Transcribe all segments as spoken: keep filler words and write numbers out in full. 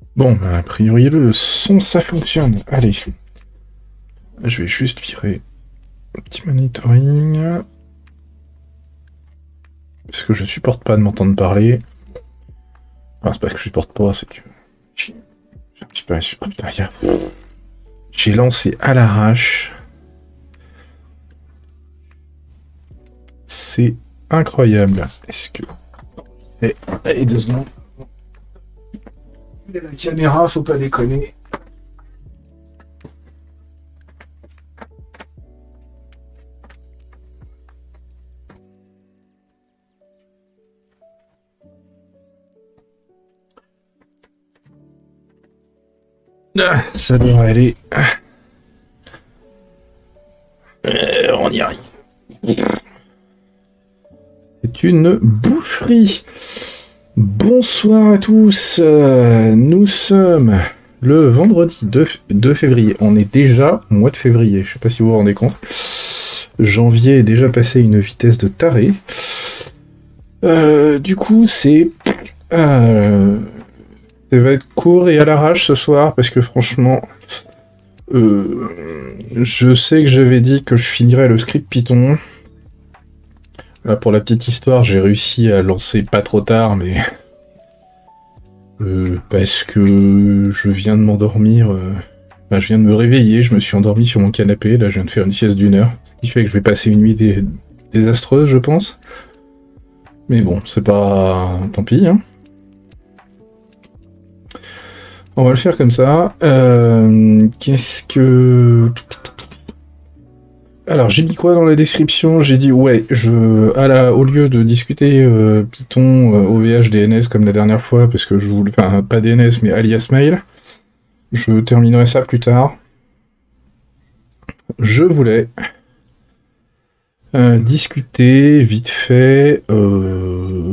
Bon, bah, a priori, le son, ça fonctionne. Allez. Je vais juste virer un petit monitoring. Parce que je supporte pas de m'entendre parler. Enfin, c'est pas que je supporte pas, c'est que... J'ai un petit peu... Oh, putain, y a... J'ai lancé à l'arrache. C'est incroyable. Est-ce que... Eh, allez, deux secondes. La caméra, faut pas déconner. Ah, ça devrait aller. Euh, on y arrive. C'est une boucherie. Bonsoir à tous. Euh, nous sommes le vendredi deux février. On est déjà au mois de février. Je sais pas si vous vous rendez compte. Janvier est déjà passé une vitesse de taré. Euh, du coup, c'est... Euh, ça va être court et à l'arrache ce soir, parce que franchement... Euh, je sais que j'avais dit que je finirais le script Python. Là, pour la petite histoire, j'ai réussi à lancer pas trop tard, mais... Euh, parce que je viens de m'endormir... Euh... Enfin, je viens de me réveiller, je me suis endormi sur mon canapé, là je viens de faire une sieste d'une heure. Ce qui fait que je vais passer une nuit dé... désastreuse, je pense. Mais bon, c'est pas... Tant pis, hein. On va le faire comme ça. Euh, Qu'est-ce que... Alors, j'ai mis quoi dans la description? J'ai dit, ouais, je, à la, au lieu de discuter euh, Python, euh, O V H, D N S comme la dernière fois, parce que je voulais... Enfin, pas D N S, mais alias mail, je terminerai ça plus tard. Je voulais euh, discuter vite fait... Euh,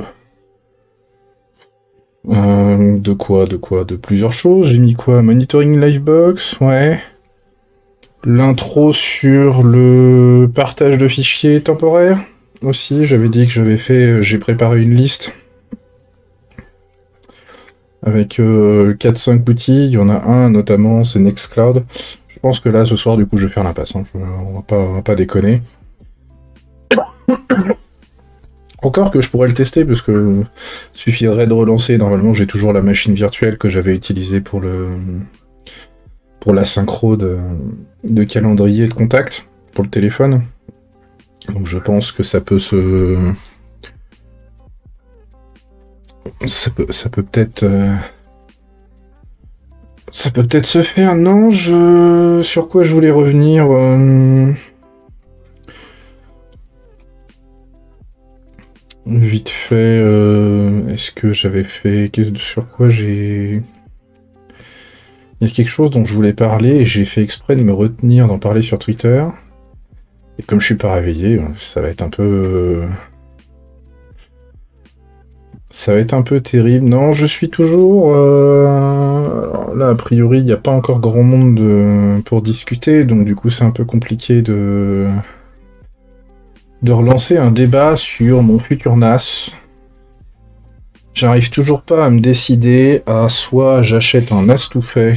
Euh, de quoi, de quoi, de plusieurs choses. J'ai mis quoi? Monitoring Livebox, ouais. L'intro sur le partage de fichiers temporaires, aussi. J'avais dit que j'avais fait... J'ai préparé une liste avec euh, quatre cinq outils. Il y en a un, notamment, c'est Nextcloud. Je pense que là, ce soir, du coup, je vais faire l'impasse. Hein. Je, on, va pas, on va pas déconner. Encore que je pourrais le tester, parce que suffirait de relancer. Normalement, j'ai toujours la machine virtuelle que j'avais utilisée pour le pour la synchro de, de calendrier et de contact pour le téléphone. Donc je pense que ça peut se... Ça peut ça peut peut-être... Euh... Ça peut peut-être se faire. Non, je... Sur quoi je voulais revenir euh... Vite fait, euh, est-ce que j'avais fait... Sur quoi j'ai... Il y a quelque chose dont je voulais parler et j'ai fait exprès de me retenir d'en parler sur Twitter. Et comme je suis pas réveillé, ça va être un peu... Ça va être un peu terrible. Non, je suis toujours... Euh... Là, a priori, il n'y a pas encore grand monde de... pour discuter, donc du coup, c'est un peu compliqué de... de relancer un débat sur mon futur N A S. J'arrive toujours pas à me décider à soit j'achète un N A S tout fait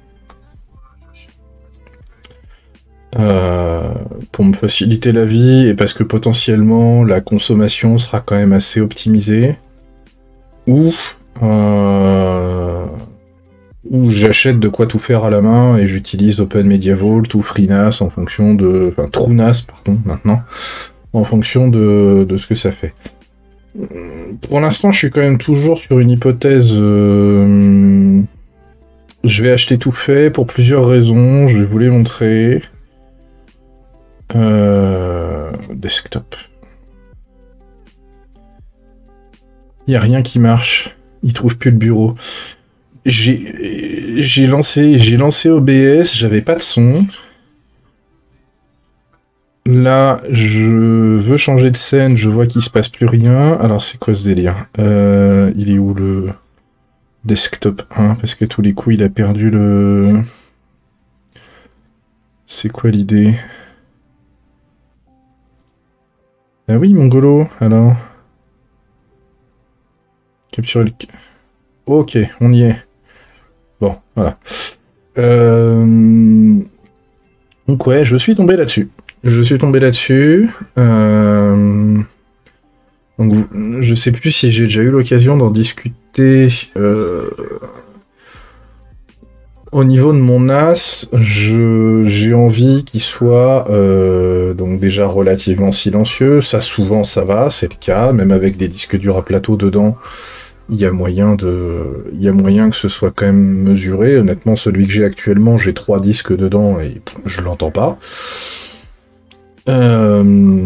euh, pour me faciliter la vie et parce que potentiellement la consommation sera quand même assez optimisée, ou euh, ou j'achète de quoi tout faire à la main et j'utilise OpenMediaVault ou FreeNAS en fonction de... Enfin, TrueNAS, pardon, maintenant, en fonction de, de ce que ça fait. Pour l'instant, je suis quand même toujours sur une hypothèse... Euh, je vais acheter tout fait pour plusieurs raisons, je vais vous les montrer. Euh, desktop. Il n'y a rien qui marche. Il trouve plus le bureau. J'ai j'ai lancé, j'ai lancé O B S, j'avais pas de son. Là, je veux changer de scène, je vois qu'il se passe plus rien. Alors, c'est quoi ce délire? euh, Il est où le desktop un? Parce que tous les coups, il a perdu le... C'est quoi l'idée? Ah oui, Mongolo, alors. Capturer le... Ok, on y est. Bon, voilà. Euh... Donc ouais, je suis tombé là-dessus. Je suis tombé là-dessus. Euh... Donc je sais plus si j'ai déjà eu l'occasion d'en discuter. Euh... Au niveau de mon NAS, je... j'ai envie qu'il soit euh... donc déjà relativement silencieux. Ça souvent ça va, c'est le cas, même avec des disques durs à plateau dedans. Il y a moyen de, il y a moyen que ce soit quand même mesuré. Honnêtement, celui que j'ai actuellement, j'ai trois disques dedans et je l'entends pas. Euh...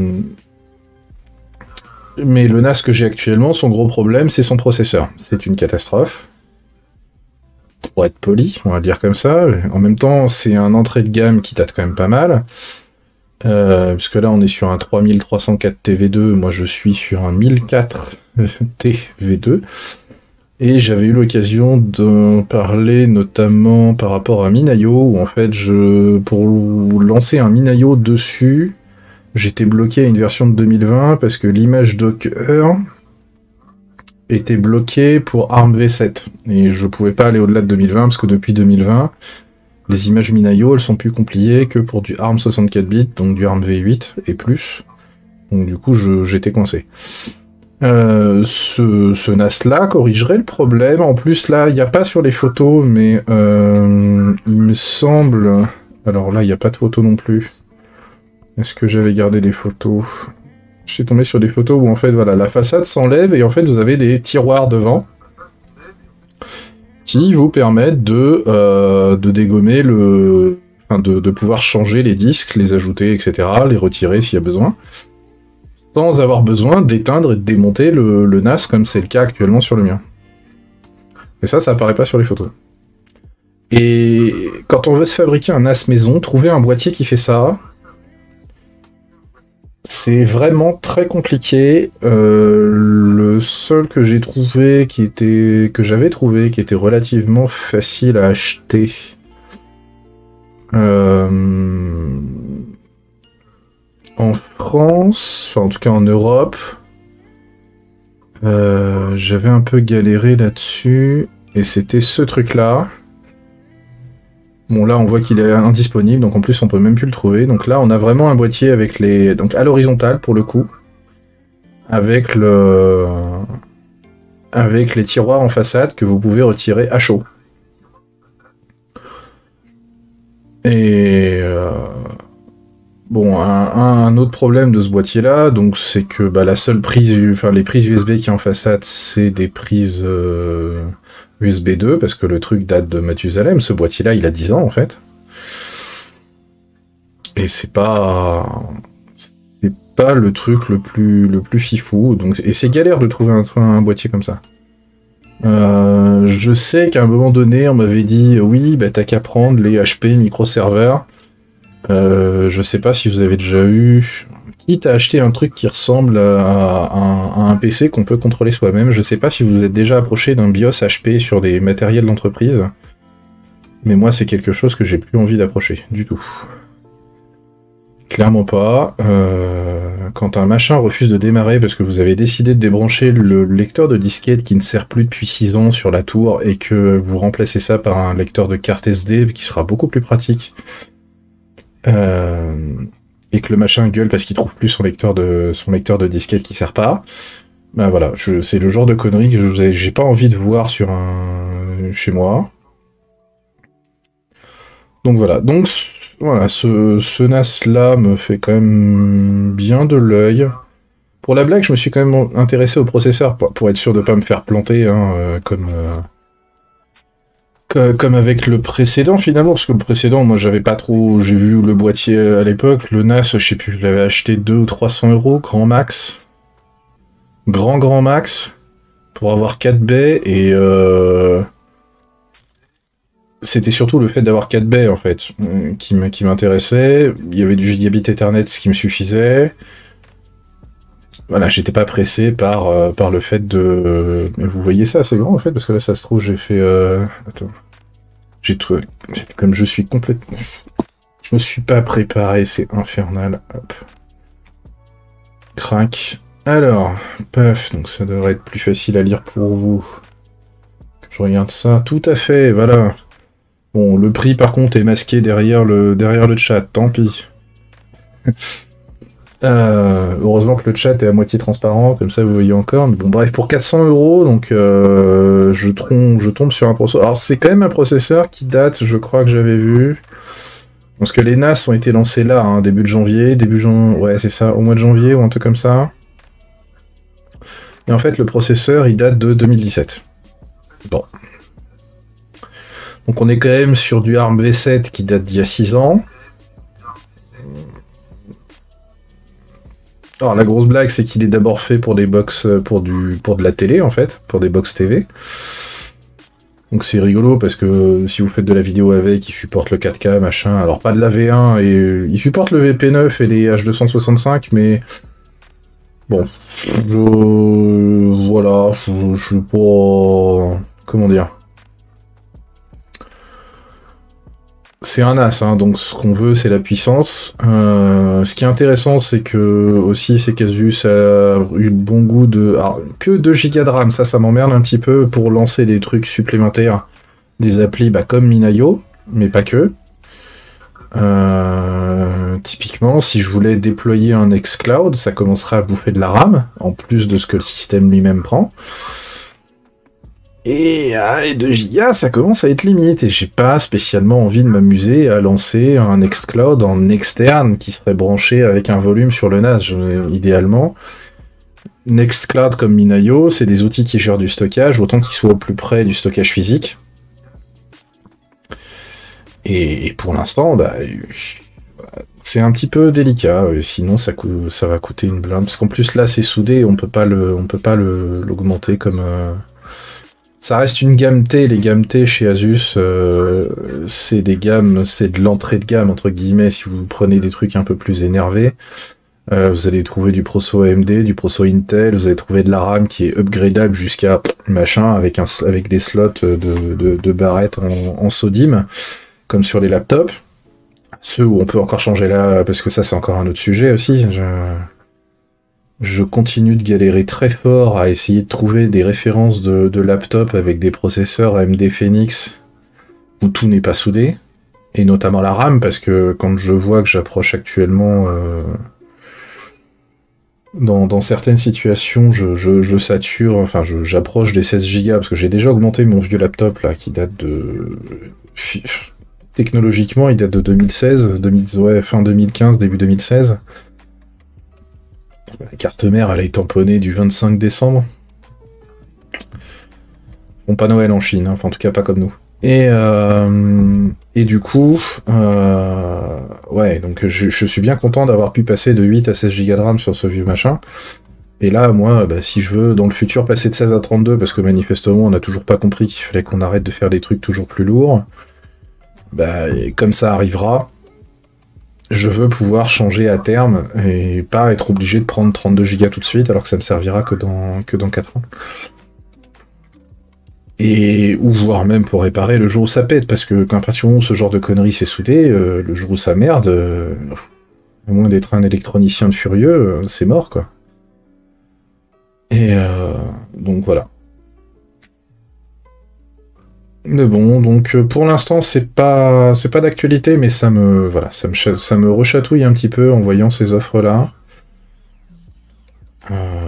Mais le NAS que j'ai actuellement, son gros problème, c'est son processeur. C'est une catastrophe. Pour être poli, on va dire comme ça. En même temps, c'est un entrée de gamme qui date quand même pas mal. Euh, parce que là, on est sur un trois mille trois cent quatre T V deux. Moi, je suis sur un mille quatre T V deux. Et j'avais eu l'occasion de parler notamment par rapport à Minayo, où en fait, je, pour lancer un Minayo dessus, j'étais bloqué à une version de deux mille vingt parce que l'image Docker était bloquée pour ARM v sept. Et je pouvais pas aller au-delà de deux mille vingt parce que depuis deux mille vingt, les images Minayo, elles sont plus compliquées que pour du ARM soixante-quatre bits, donc du ARM v huit et plus. Donc du coup, je, j'étais coincé. Euh, ce, ce NAS là corrigerait le problème. En plus là, il n'y a pas sur les photos, mais euh, il me semble... Alors là, il n'y a pas de photos non plus. Est-ce que j'avais gardé des photos? Je suis tombé sur des photos où en fait, voilà, la façade s'enlève et en fait, vous avez des tiroirs devant qui vous permettent de, euh, de dégommer le... Enfin, de, de pouvoir changer les disques, les ajouter, et cetera, les retirer s'il y a besoin, sans avoir besoin d'éteindre et de démonter le, le NAS comme c'est le cas actuellement sur le mien. Et ça, ça apparaît pas sur les photos. Et quand on veut se fabriquer un NAS maison, trouver un boîtier qui fait ça, c'est vraiment très compliqué. Euh, le seul que j'ai trouvé, qui était, que j'avais trouvé, qui était relativement facile à acheter, euh, en France, enfin en tout cas en Europe, euh, j'avais un peu galéré là-dessus, et c'était ce truc-là. Bon là on voit qu'il est indisponible, donc en plus on peut même plus le trouver. Donc là on a vraiment un boîtier avec les... donc à l'horizontale pour le coup, avec le... avec les tiroirs en façade que vous pouvez retirer à chaud. Et... Euh... Bon, un, un autre problème de ce boîtier-là, donc c'est que bah, la seule prise, enfin les prises U S B qui est en façade, c'est des prises euh, U S B deux, parce que le truc date de Mathusalem. Ce boîtier-là, il a dix ans en fait. Et c'est pas, c'est pas le truc le plus, le plus fifou. Donc, et c'est galère de trouver un, un boîtier comme ça. Euh, je sais qu'à un moment donné, on m'avait dit oui, bah t'as qu'à prendre les H P microserveurs. Euh, je sais pas si vous avez déjà eu... Quitte à acheter un truc qui ressemble à, à, à un P C qu'on peut contrôler soi-même, je sais pas si vous êtes déjà approché d'un BIOS H P sur des matériels d'entreprise, mais moi c'est quelque chose que j'ai plus envie d'approcher, du tout. Clairement pas. Euh, quand un machin refuse de démarrer parce que vous avez décidé de débrancher le lecteur de disquette qui ne sert plus depuis six ans sur la tour et que vous remplacez ça par un lecteur de carte S D qui sera beaucoup plus pratique, Euh, et que le machin gueule parce qu'il trouve plus son lecteur de son lecteur de disquette qui sert pas, ben voilà, je, c'est le genre de conneries que je, j'ai pas envie de voir sur un chez moi. Donc voilà, donc voilà, ce, ce NAS là me fait quand même bien de l'œil. Pour la blague, je me suis quand même intéressé au processeur pour, pour être sûr de pas me faire planter, hein, euh, comme euh, Comme avec le précédent finalement, parce que le précédent, moi j'avais pas trop, j'ai vu le boîtier à l'époque, le NAS, je sais plus, je l'avais acheté deux ou trois cents euros, grand max, grand grand max, pour avoir quatre baies, et euh... c'était surtout le fait d'avoir quatre baies en fait, qui m'intéressait. Il y avait du gigabit Ethernet, ce qui me suffisait. Voilà, j'étais pas pressé par, euh, par le fait de... Mais vous voyez ça, c'est grand en fait, parce que là, ça se trouve, j'ai fait... Euh... Attends. J'ai trouvé... Comme je suis complètement... Je me suis pas préparé, c'est infernal. Hop. Crac. Alors, paf, donc ça devrait être plus facile à lire pour vous. Je je regarde ça. Tout à fait, voilà. Bon, le prix par contre est masqué derrière le, derrière le chat, tant pis. Euh, heureusement que le chat est à moitié transparent, comme ça vous voyez encore. Mais bon, bref, pour quatre cents euros, donc euh, je, tombe, je tombe sur un processeur. Alors c'est quand même un processeur qui date, je crois que j'avais vu. Parce que les N A S ont été lancés là, hein, début de janvier, début jan... ouais c'est ça, au mois de janvier ou un truc comme ça. Et en fait le processeur il date de deux mille dix-sept. Bon. Donc on est quand même sur du ARM V sept qui date d'il y a six ans. Alors la grosse blague c'est qu'il est d'abord fait pour des box pour du pour de la télé en fait, pour des box T V. Donc c'est rigolo parce que si vous faites de la vidéo avec, il supporte le quatre K machin, alors pas de la V un et il supporte le V P neuf et les H deux cent soixante-cinq mais bon, je voilà, je, je suis pas comment dire. C'est un as, hein, donc ce qu'on veut c'est la puissance. Euh, ce qui est intéressant c'est que aussi c'est qu'Asus a eu le bon goût de... Alors, que deux gigas de RAM, ça ça m'emmerde un petit peu pour lancer des trucs supplémentaires, des applis bah, comme Minayo, mais pas que. Euh, typiquement si je voulais déployer un xCloud, ça commencerait à bouffer de la RAM, en plus de ce que le système lui-même prend. Et à deux gigas, ça commence à être limite, et j'ai pas spécialement envie de m'amuser à lancer un Nextcloud en externe qui serait branché avec un volume sur le N A S, je, idéalement. Nextcloud comme Minayo, c'est des outils qui gèrent du stockage, autant qu'ils soient au plus près du stockage physique. Et pour l'instant, bah, c'est un petit peu délicat, sinon ça, coûte, ça va coûter une blinde, parce qu'en plus là c'est soudé, on peut pas le, on peut pas le, l'augmenter comme... Euh... Ça reste une gamme T, les gammes T chez Asus, euh, c'est des gammes, c'est de l'entrée de gamme, entre guillemets, si vous prenez des trucs un peu plus énervés. Euh, vous allez trouver du proso A M D, du proso Intel, vous allez trouver de la RAM qui est upgradable jusqu'à machin, avec, un, avec des slots de, de, de barrettes en, en SODIMM, comme sur les laptops. Ceux où on peut encore changer là, parce que ça c'est encore un autre sujet aussi. Je... Je continue de galérer très fort à essayer de trouver des références de, de laptop avec des processeurs A M D Phoenix où tout n'est pas soudé, et notamment la RAM, parce que quand je vois que j'approche actuellement euh, dans, dans certaines situations, je, je, je sature, enfin je, j'approche des seize gigas, parce que j'ai déjà augmenté mon vieux laptop là qui date de... Technologiquement il date de deux mille seize, deux mille... ouais, fin deux mille quinze, début deux mille seize. La carte mère, elle est tamponnée du vingt-cinq décembre. Bon, pas Noël en Chine, hein. Enfin en tout cas pas comme nous. Et, euh, et du coup, euh, ouais, donc je, je suis bien content d'avoir pu passer de huit à seize gigas de RAM sur ce vieux machin. Et là, moi, bah, si je veux dans le futur passer de seize à trente-deux, parce que manifestement on n'a toujours pas compris qu'il fallait qu'on arrête de faire des trucs toujours plus lourds, bah, comme ça arrivera, je veux pouvoir changer à terme et pas être obligé de prendre trente-deux gigas tout de suite alors que ça me servira que dans, que dans quatre ans. Et ou voire même pour réparer le jour où ça pète, parce que quand ce genre de conneries s'est soudé, euh, le jour où ça merde, euh, à moins d'être un électronicien de furieux, euh, c'est mort quoi. Et euh, donc voilà. Mais bon, donc pour l'instant c'est pas c'est pas d'actualité, mais ça me voilà, ça me ça me rechatouille un petit peu en voyant ces offres là. Euh...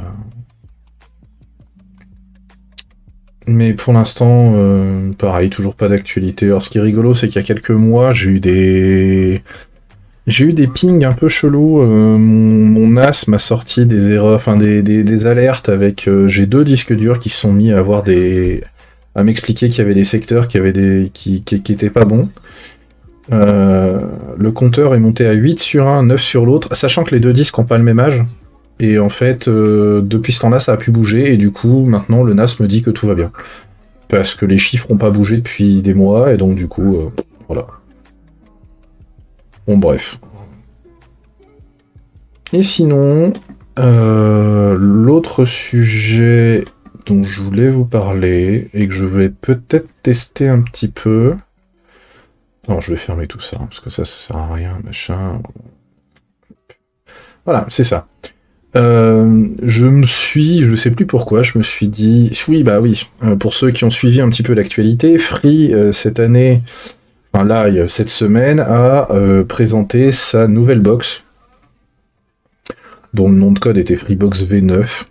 Mais pour l'instant, euh, pareil, toujours pas d'actualité. Alors ce qui est rigolo, c'est qu'il y a quelques mois, j'ai eu des j'ai eu des pings un peu chelous. Euh, mon, mon N A S m'a sorti des erreurs, enfin des, des, des alertes avec euh, j'ai deux disques durs qui se sont mis à avoir des à m'expliquer qu'il y avait des secteurs qui avaient des qui, qui, qui étaient pas bons. Euh, le compteur est monté à huit sur un, neuf sur l'autre, sachant que les deux disques n'ont pas le même âge. Et en fait, euh, depuis ce temps-là, ça a pu bouger, et du coup, maintenant, le N A S me dit que tout va bien. Parce que les chiffres n'ont pas bougé depuis des mois, et donc du coup, euh, voilà. Bon, bref. Et sinon, euh, l'autre sujet dont je voulais vous parler, et que je vais peut-être tester un petit peu... Non, je vais fermer tout ça, parce que ça, ça sert à rien, machin... Voilà, c'est ça. Euh, je me suis, je sais plus pourquoi, je me suis dit, oui, bah oui, euh, pour ceux qui ont suivi un petit peu l'actualité, Free, euh, cette année, enfin là, il y a- cette semaine, a euh, présenté sa nouvelle box, dont le nom de code était Freebox V neuf.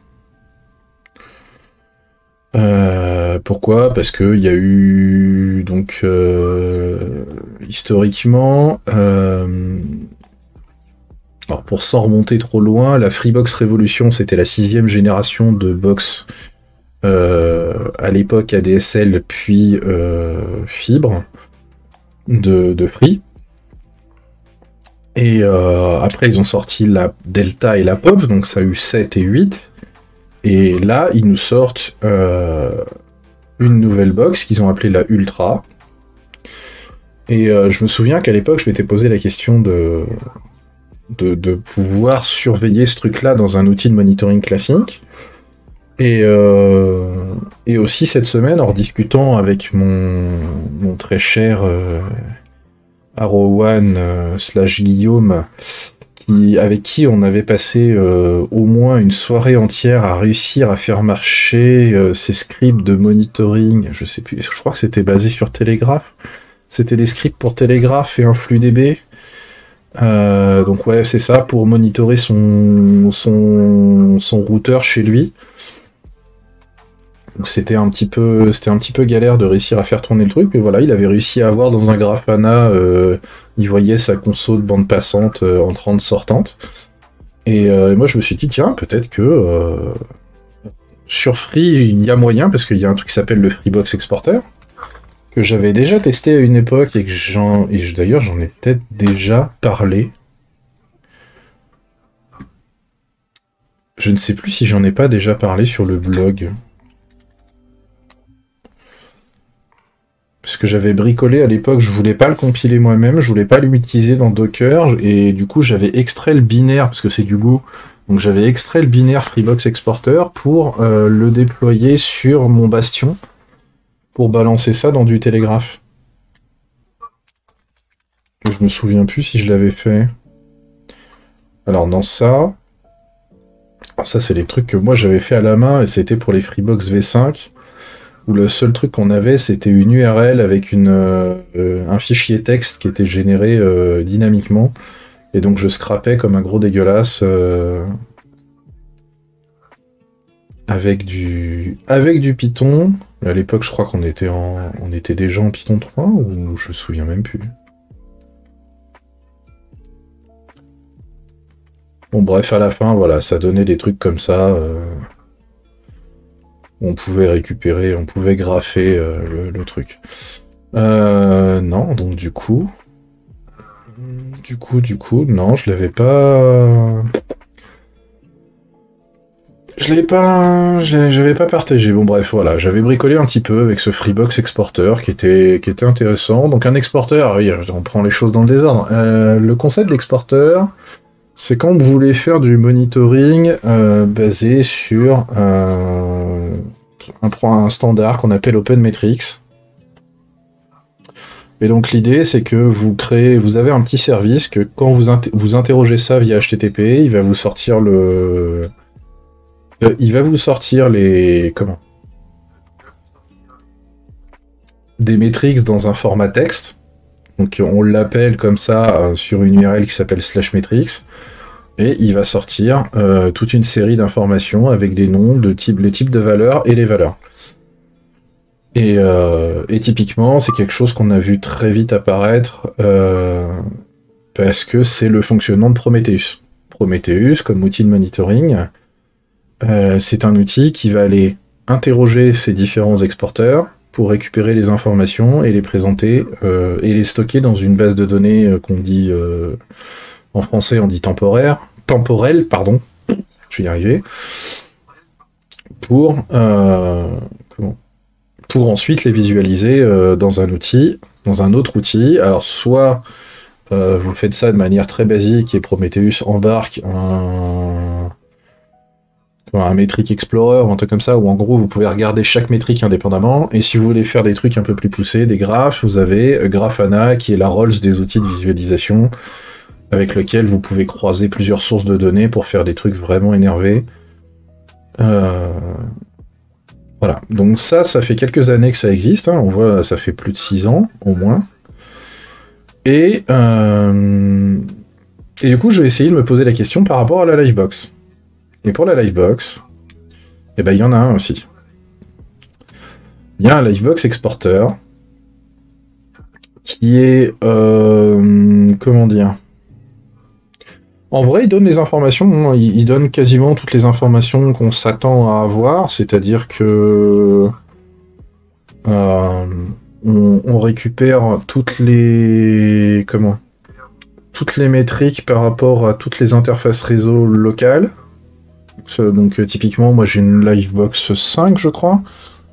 Euh, pourquoi? Parce que il y a eu, donc, euh, historiquement, euh, alors pour s'en remonter trop loin, la Freebox Revolution, c'était la sixième génération de box euh, à l'époque A D S L puis euh, fibre de, de Free. Et euh, après ils ont sorti la Delta et la Pop, donc ça a eu sept et huit. Et là ils nous sortent euh, une nouvelle box qu'ils ont appelée la Ultra. Et euh, je me souviens qu'à l'époque je m'étais posé la question de, de, de pouvoir surveiller ce truc-là dans un outil de monitoring classique. Et, euh, et aussi cette semaine, en discutant avec mon, mon très cher euh, Arrowan euh, slash Guillaume, qui, avec qui on avait passé euh, au moins une soirée entière à réussir à faire marcher euh, ces scripts de monitoring, je sais plus, je crois que c'était basé sur Telegraph. C'était des scripts pour Telegraph et InfluDB. Euh, donc ouais, c'est ça, pour monitorer son, son, son routeur chez lui. Donc c'était un petit peu, c'était un petit peu galère de réussir à faire tourner le truc, mais voilà, il avait réussi à avoir dans un Grafana, euh, il voyait sa console de bande passante euh, entrante sortante. Et euh, moi je me suis dit tiens, peut-être que euh, sur Free il y a moyen, parce qu'il y a un truc qui s'appelle le Freebox Exporter, que j'avais déjà testé à une époque et que j'en, et je- d'ailleurs j'en ai peut-être déjà parlé. Je ne sais plus si j'en ai pas déjà parlé sur le blog. Parce que j'avais bricolé à l'époque, je voulais pas le compiler moi-même, je voulais pas l'utiliser dans Docker, et du coup j'avais extrait le binaire, parce que c'est du goût, donc j'avais extrait le binaire Freebox Exporter pour euh, le déployer sur mon Bastion, pour balancer ça dans du Télégraphe. Je me souviens plus si je l'avais fait. Alors dans ça, ça c'est les trucs que moi j'avais fait à la main, et c'était pour les Freebox V cinq, où le seul truc qu'on avait, c'était une U R L avec une, euh, un fichier texte qui était généré euh, dynamiquement. Et donc je scrapais comme un gros dégueulasse euh, avec du avec du Python. À l'époque, je crois qu'on était en on était déjà en Python trois, ou je me souviens même plus. Bon bref, à la fin, voilà, ça donnait des trucs comme ça. Euh, on pouvait récupérer, on pouvait graffer euh, le, le truc. Euh, non, donc du coup, du coup, du coup, non, je l'avais pas. Je l'ai pas, je l'ai- j'avais pas partagé. Bon bref, voilà, j'avais bricolé un petit peu avec ce Freebox Exporter qui était, qui était intéressant. Donc un exporteur, oui, on prend les choses dans le désordre. Euh, le concept d'exporteur, c'est quand vous voulez faire du monitoring euh, basé sur euh, un, un standard qu'on appelle OpenMetrics. Et donc l'idée, c'est que vous créez, vous avez un petit service que quand vous, inter vous interrogez ça via H T T P, il va vous sortir le Euh, il va vous sortir les... comment? Des métriques dans un format texte. Donc on l'appelle comme ça euh, sur une U R L qui s'appelle slash metrics. Et il va sortir euh, toute une série d'informations avec des noms, de type, les types de valeurs et les valeurs. Et, euh, et typiquement, c'est quelque chose qu'on a vu très vite apparaître euh, parce que c'est le fonctionnement de Prometheus. Prometheus, comme outil de monitoring, Euh, c'est un outil qui va aller interroger ces différents exporteurs pour récupérer les informations et les présenter euh, et les stocker dans une base de données euh, qu'on dit euh, en français on dit temporaire, temporelle, pardon, je vais y arriver, pour euh, comment pour ensuite les visualiser euh, dans un outil, dans un autre outil. Alors soit euh, vous faites ça de manière très basique et Prometheus embarque un un Metric Explorer ou un truc comme ça, où en gros vous pouvez regarder chaque métrique indépendamment, et si vous voulez faire des trucs un peu plus poussés, des graphes, vous avez Grafana qui est la Rolls des outils de visualisation, avec lequel vous pouvez croiser plusieurs sources de données pour faire des trucs vraiment énervés. Euh... Voilà, donc ça, ça fait quelques années que ça existe, hein. On voit, ça fait plus de six ans, au moins. Et, euh... Et du coup, je vais essayer de me poser la question par rapport à la Livebox. Et pour la Livebox, eh ben, il y en a un aussi. Il y a un Livebox Exporter qui est... Euh... Comment dire ? En vrai, il donne les informations, il, il donne quasiment toutes les informations qu'on s'attend à avoir, c'est-à-dire que euh, on, on récupère toutes les comment toutes les métriques par rapport à toutes les interfaces réseau locales. Donc typiquement, moi j'ai une Livebox cinq, je crois.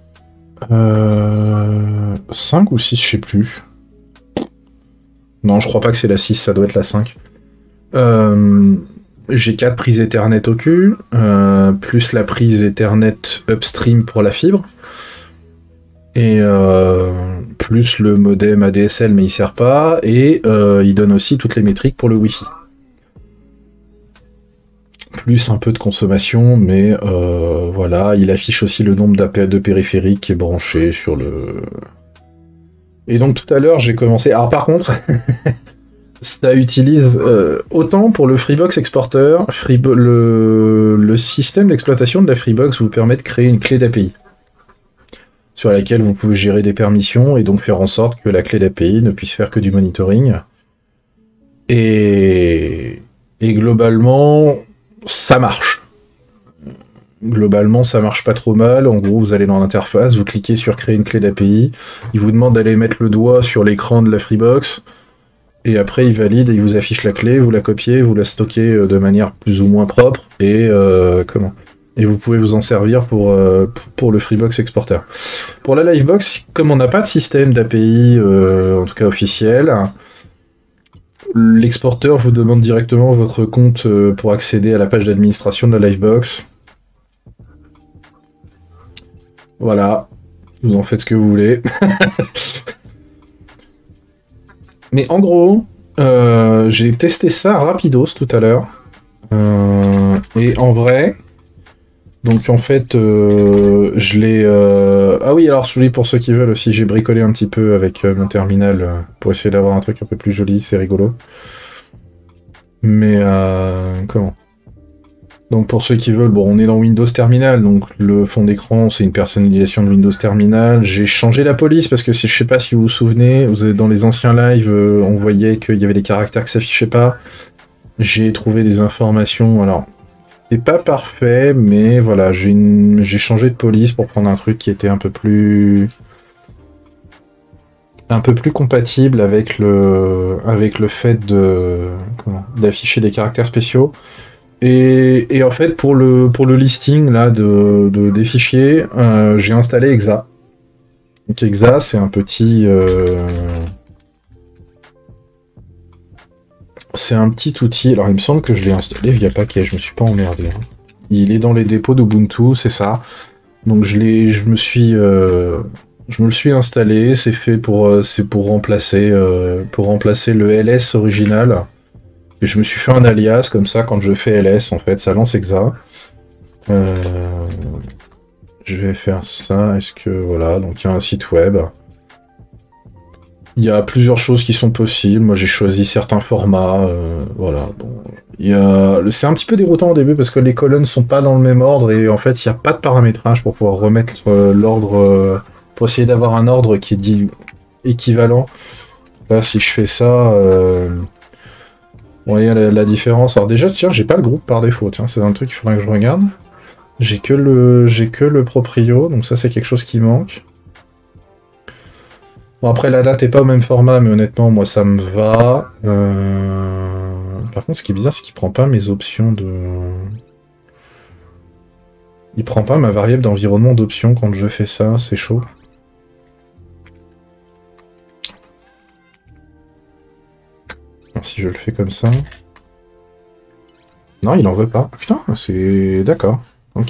Euh, cinq ou six, je sais plus. Non, je crois pas que c'est la six, ça doit être la cinq. Euh, j'ai quatre prises Ethernet au cul, euh, plus la prise Ethernet upstream pour la fibre, et euh, plus le modem A D S L, mais il sert pas, et euh, il donne aussi toutes les métriques pour le Wi-Fi. Plus un peu de consommation, mais euh, voilà, il affiche aussi le nombre de périphériques qui est branché sur le... Et donc tout à l'heure, j'ai commencé... Alors par contre... Ça utilise euh, autant pour le Freebox Exporter, Freebo le, le système d'exploitation de la Freebox vous permet de créer une clé d'A P I sur laquelle vous pouvez gérer des permissions et donc faire en sorte que la clé d'A P I ne puisse faire que du monitoring. Et, et globalement, ça marche. Globalement, ça marche pas trop mal. En gros, vous allez dans l'interface, vous cliquez sur créer une clé d'A P I, il vous demande d'aller mettre le doigt sur l'écran de la Freebox. Et après, il valide et il vous affiche la clé, vous la copiez, vous la stockez de manière plus ou moins propre, et euh, comment et vous pouvez vous en servir pour, euh, pour le Freebox Exporter. Pour la Livebox, comme on n'a pas de système d'A P I, euh, en tout cas officiel, l'exporteur vous demande directement votre compte pour accéder à la page d'administration de la Livebox. Voilà, vous en faites ce que vous voulez. Mais en gros, euh, j'ai testé ça rapidos tout à l'heure. Euh, et en vrai, donc en fait, euh, je l'ai... Euh... Ah oui, alors celui pour ceux qui veulent aussi, j'ai bricolé un petit peu avec euh, mon terminal euh, pour essayer d'avoir un truc un peu plus joli, c'est rigolo. Mais euh, comment Donc pour ceux qui veulent, bon, on est dans Windows Terminal, donc le fond d'écran, c'est une personnalisation de Windows Terminal. J'ai changé la police, parce que si, je sais pas si vous vous souvenez, vous avez, dans les anciens lives, euh, on voyait qu'il y avait des caractères qui s'affichaient pas. J'ai trouvé des informations, alors, c'est pas parfait, mais voilà, j'ai une... j'ai changé de police pour prendre un truc qui était un peu plus... un peu plus compatible avec le, avec le fait de... comment d'afficher des caractères spéciaux. Et, et en fait, pour le, pour le listing là, de, de, des fichiers, euh, j'ai installé Exa. Donc Exa, c'est un petit... Euh... C'est un petit outil. Alors, il me semble que je l'ai installé via paquet, je me suis pas emmerdé. Hein. Il est dans les dépôts d'Ubuntu, c'est ça. Donc, je, l'ai, je me suis... Euh... Je me le suis installé, c'est fait pour, euh, c'est pour remplacer, euh, pour remplacer le L S original. Et je me suis fait un alias, comme ça, quand je fais L S, en fait, ça lance Exa. Euh, je vais faire ça, est-ce que... Voilà, donc il y a un site web. Il y a plusieurs choses qui sont possibles, moi j'ai choisi certains formats, euh, voilà. Bon, il y a... C'est un petit peu déroutant au début, parce que les colonnes sont pas dans le même ordre, et en fait, il n'y a pas de paramétrage pour pouvoir remettre euh, l'ordre... Euh, pour essayer d'avoir un ordre qui est dit équivalent. Là, si je fais ça... Euh... Vous voyez la, la différence. Alors déjà, tiens, j'ai pas le groupe par défaut. Tiens, c'est un truc qu'il faudrait que je regarde. J'ai que le, j'ai que le proprio, donc ça c'est quelque chose qui manque. Bon après la date est pas au même format, mais honnêtement moi ça me va. Euh... Par contre, ce qui est bizarre, c'est qu'il prend pas mes options de. Il prend pas ma variable d'environnement d'options quand je fais ça. C'est chaud. Si je le fais comme ça... Non, il en veut pas. Putain, c'est... D'accord. Ok.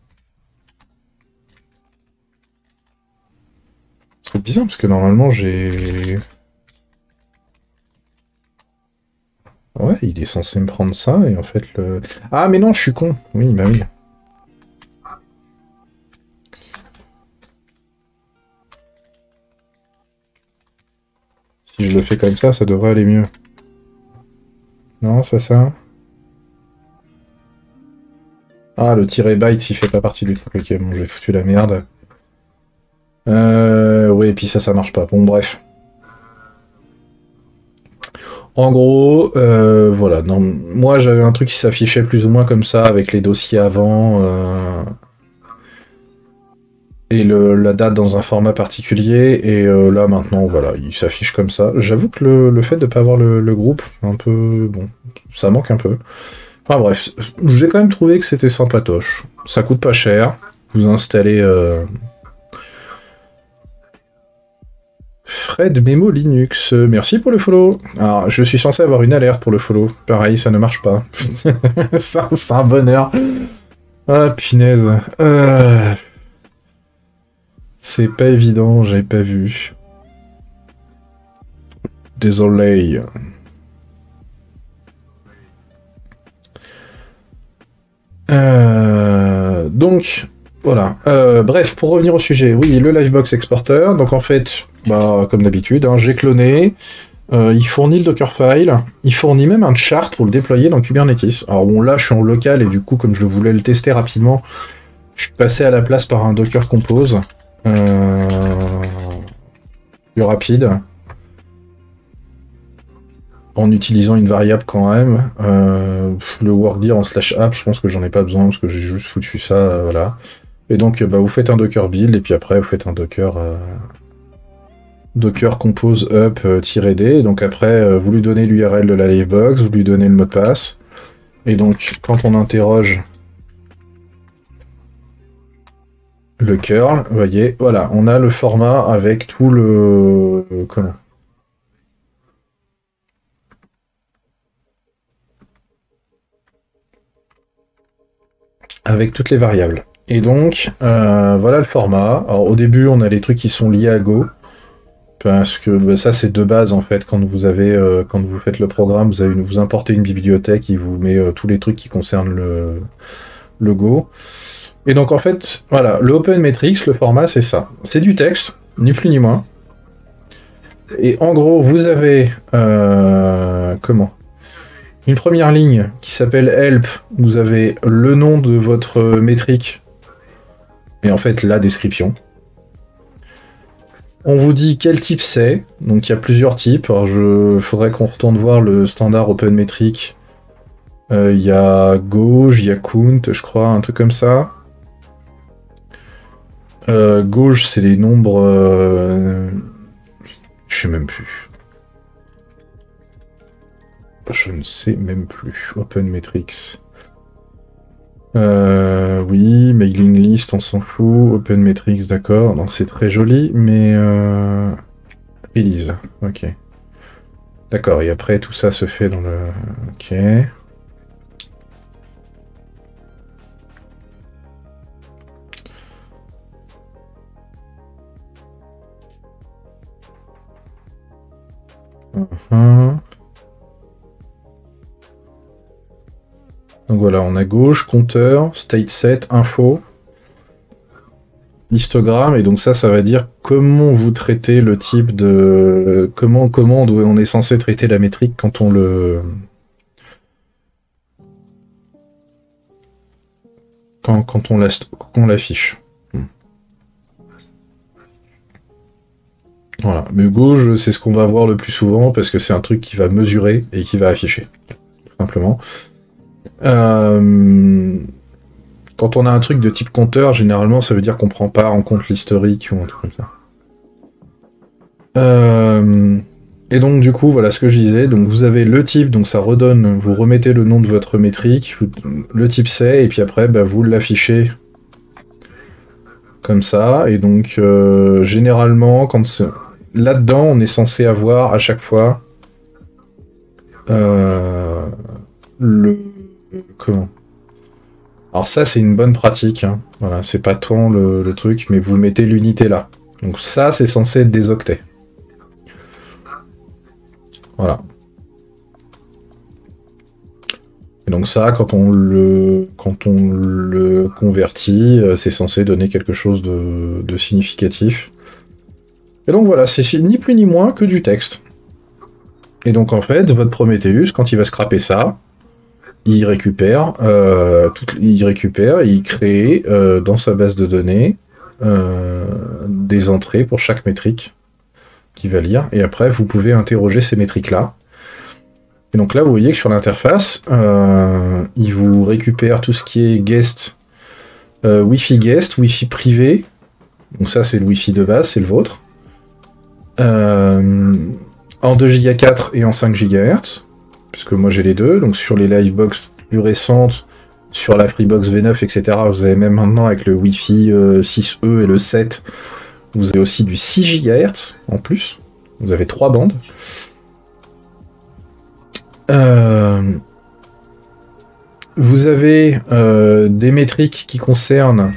C'est bizarre, parce que normalement, j'ai... Ouais, il est censé me prendre ça, et en fait le... Ah, mais non, je suis con. Oui, bah oui. Si je le fais comme ça, ça devrait aller mieux. Non, c'est pas ça. Ah, le tiret byte, il fait pas partie du truc. Ok, bon, j'ai foutu la merde. Euh... Oui, et puis ça, ça marche pas. Bon, bref. En gros, euh, voilà. Non, moi, j'avais un truc qui s'affichait plus ou moins comme ça, avec les dossiers avant... Euh... et le, la date dans un format particulier, et euh, là maintenant, voilà, il s'affiche comme ça. J'avoue que le, le fait de ne pas avoir le, le groupe, un peu, bon, ça manque un peu. Enfin bref, j'ai quand même trouvé que c'était sympatoche. Ça coûte pas cher, vous installez... Euh... Fred Memo Linux, merci pour le follow. Alors, je suis censé avoir une alerte pour le follow. Pareil, ça ne marche pas. C'est un bonheur. Ah, punaise. Euh... C'est pas évident, j'ai pas vu. Désolé. Euh, donc, voilà. Euh, bref, pour revenir au sujet, oui, le Livebox Exporter. Donc en fait, bah, comme d'habitude, hein, j'ai cloné. Euh, il fournit le Dockerfile. Il fournit même un chart pour le déployer dans Kubernetes. Alors bon, là, je suis en local et du coup, comme je voulais le tester rapidement, je suis passé à la place par un Docker Compose. Euh... Plus rapide. En utilisant une variable quand même. Euh, le workdir en slash app, je pense que j'en ai pas besoin parce que j'ai juste foutu ça, euh, voilà. Et donc, bah, vous faites un docker build et puis après, vous faites un docker euh, docker compose up-d. Et donc après, euh, vous lui donnez l'U R L de la livebox, vous lui donnez le mot de passe. Et donc, quand on interroge le curl, vous voyez, voilà, on a le format avec tout le... Comment ? Avec toutes les variables. Et donc, euh, voilà le format. Alors au début, on a les trucs qui sont liés à Go, parce que bah, ça c'est de base en fait. Quand vous avez, euh, quand vous faites le programme, vous, avez une, vous importez une bibliothèque qui vous met euh, tous les trucs qui concernent le, le Go. Et donc en fait, voilà, le OpenMetrics, le format c'est ça. C'est du texte, ni plus ni moins. Et en gros, vous avez euh, comment ? Une première ligne qui s'appelle help, vous avez le nom de votre métrique et en fait la description. On vous dit quel type c'est, donc il y a plusieurs types. Alors je faudrait qu'on retourne voir le standard OpenMetric. Euh, il y a gauge, il y a count, je crois, un truc comme ça. Euh, gauge, c'est les nombres... Euh... Je sais même plus. Je ne sais même plus. OpenMetrics. Euh, oui, mailing list, on s'en fout. OpenMetrics, d'accord. Donc c'est très joli, mais... Euh... Release, ok. D'accord, et après tout ça se fait dans le... Ok. Uh-huh. Donc voilà, on a gauche, compteur, state set, info, histogramme, et donc ça, ça va dire comment vous traitez le type de... Comment, comment on est censé traiter la métrique quand on le... Quand, quand on l'affiche. Hmm. Voilà, mais gauche, c'est ce qu'on va voir le plus souvent, parce que c'est un truc qui va mesurer et qui va afficher, tout simplement. Euh... Quand on a un truc de type compteur, généralement, ça veut dire qu'on prend pas en compte l'historique ou un truc comme ça. Euh... Et donc, du coup, voilà ce que je disais. Donc, vous avez le type, donc ça redonne, vous remettez le nom de votre métrique, le type c'est, et puis après, bah, vous l'affichez comme ça. Et donc, euh, généralement, quand là-dedans, on est censé avoir à chaque fois euh... le... Comment ? Alors ça, c'est une bonne pratique, hein. Voilà, c'est pas tant le, le truc, mais vous mettez l'unité là. Donc ça, c'est censé être des octets. Voilà. Et donc ça, quand on le, quand on le convertit, c'est censé donner quelque chose de, de significatif. Et donc voilà, c'est ni plus ni moins que du texte. Et donc en fait, votre Prometheus, quand il va scraper ça, il récupère, euh, tout, il récupère, et il crée euh, dans sa base de données euh, des entrées pour chaque métrique qu'il va lire. Et après, vous pouvez interroger ces métriques-là. Et donc là, vous voyez que sur l'interface, euh, il vous récupère tout ce qui est guest, euh, Wi-Fi guest, Wi-Fi privé. Donc ça, c'est le Wi-Fi de base, c'est le vôtre. Euh, en deux giga quatre et en cinq gigahertz, puisque moi j'ai les deux. Donc sur les Livebox plus récentes, sur la Freebox V neuf, et cetera, vous avez même maintenant avec le Wi-Fi euh, six E et le sept, vous avez aussi du six gigahertz en plus. Vous avez trois bandes. Euh, vous avez euh, des métriques qui concernent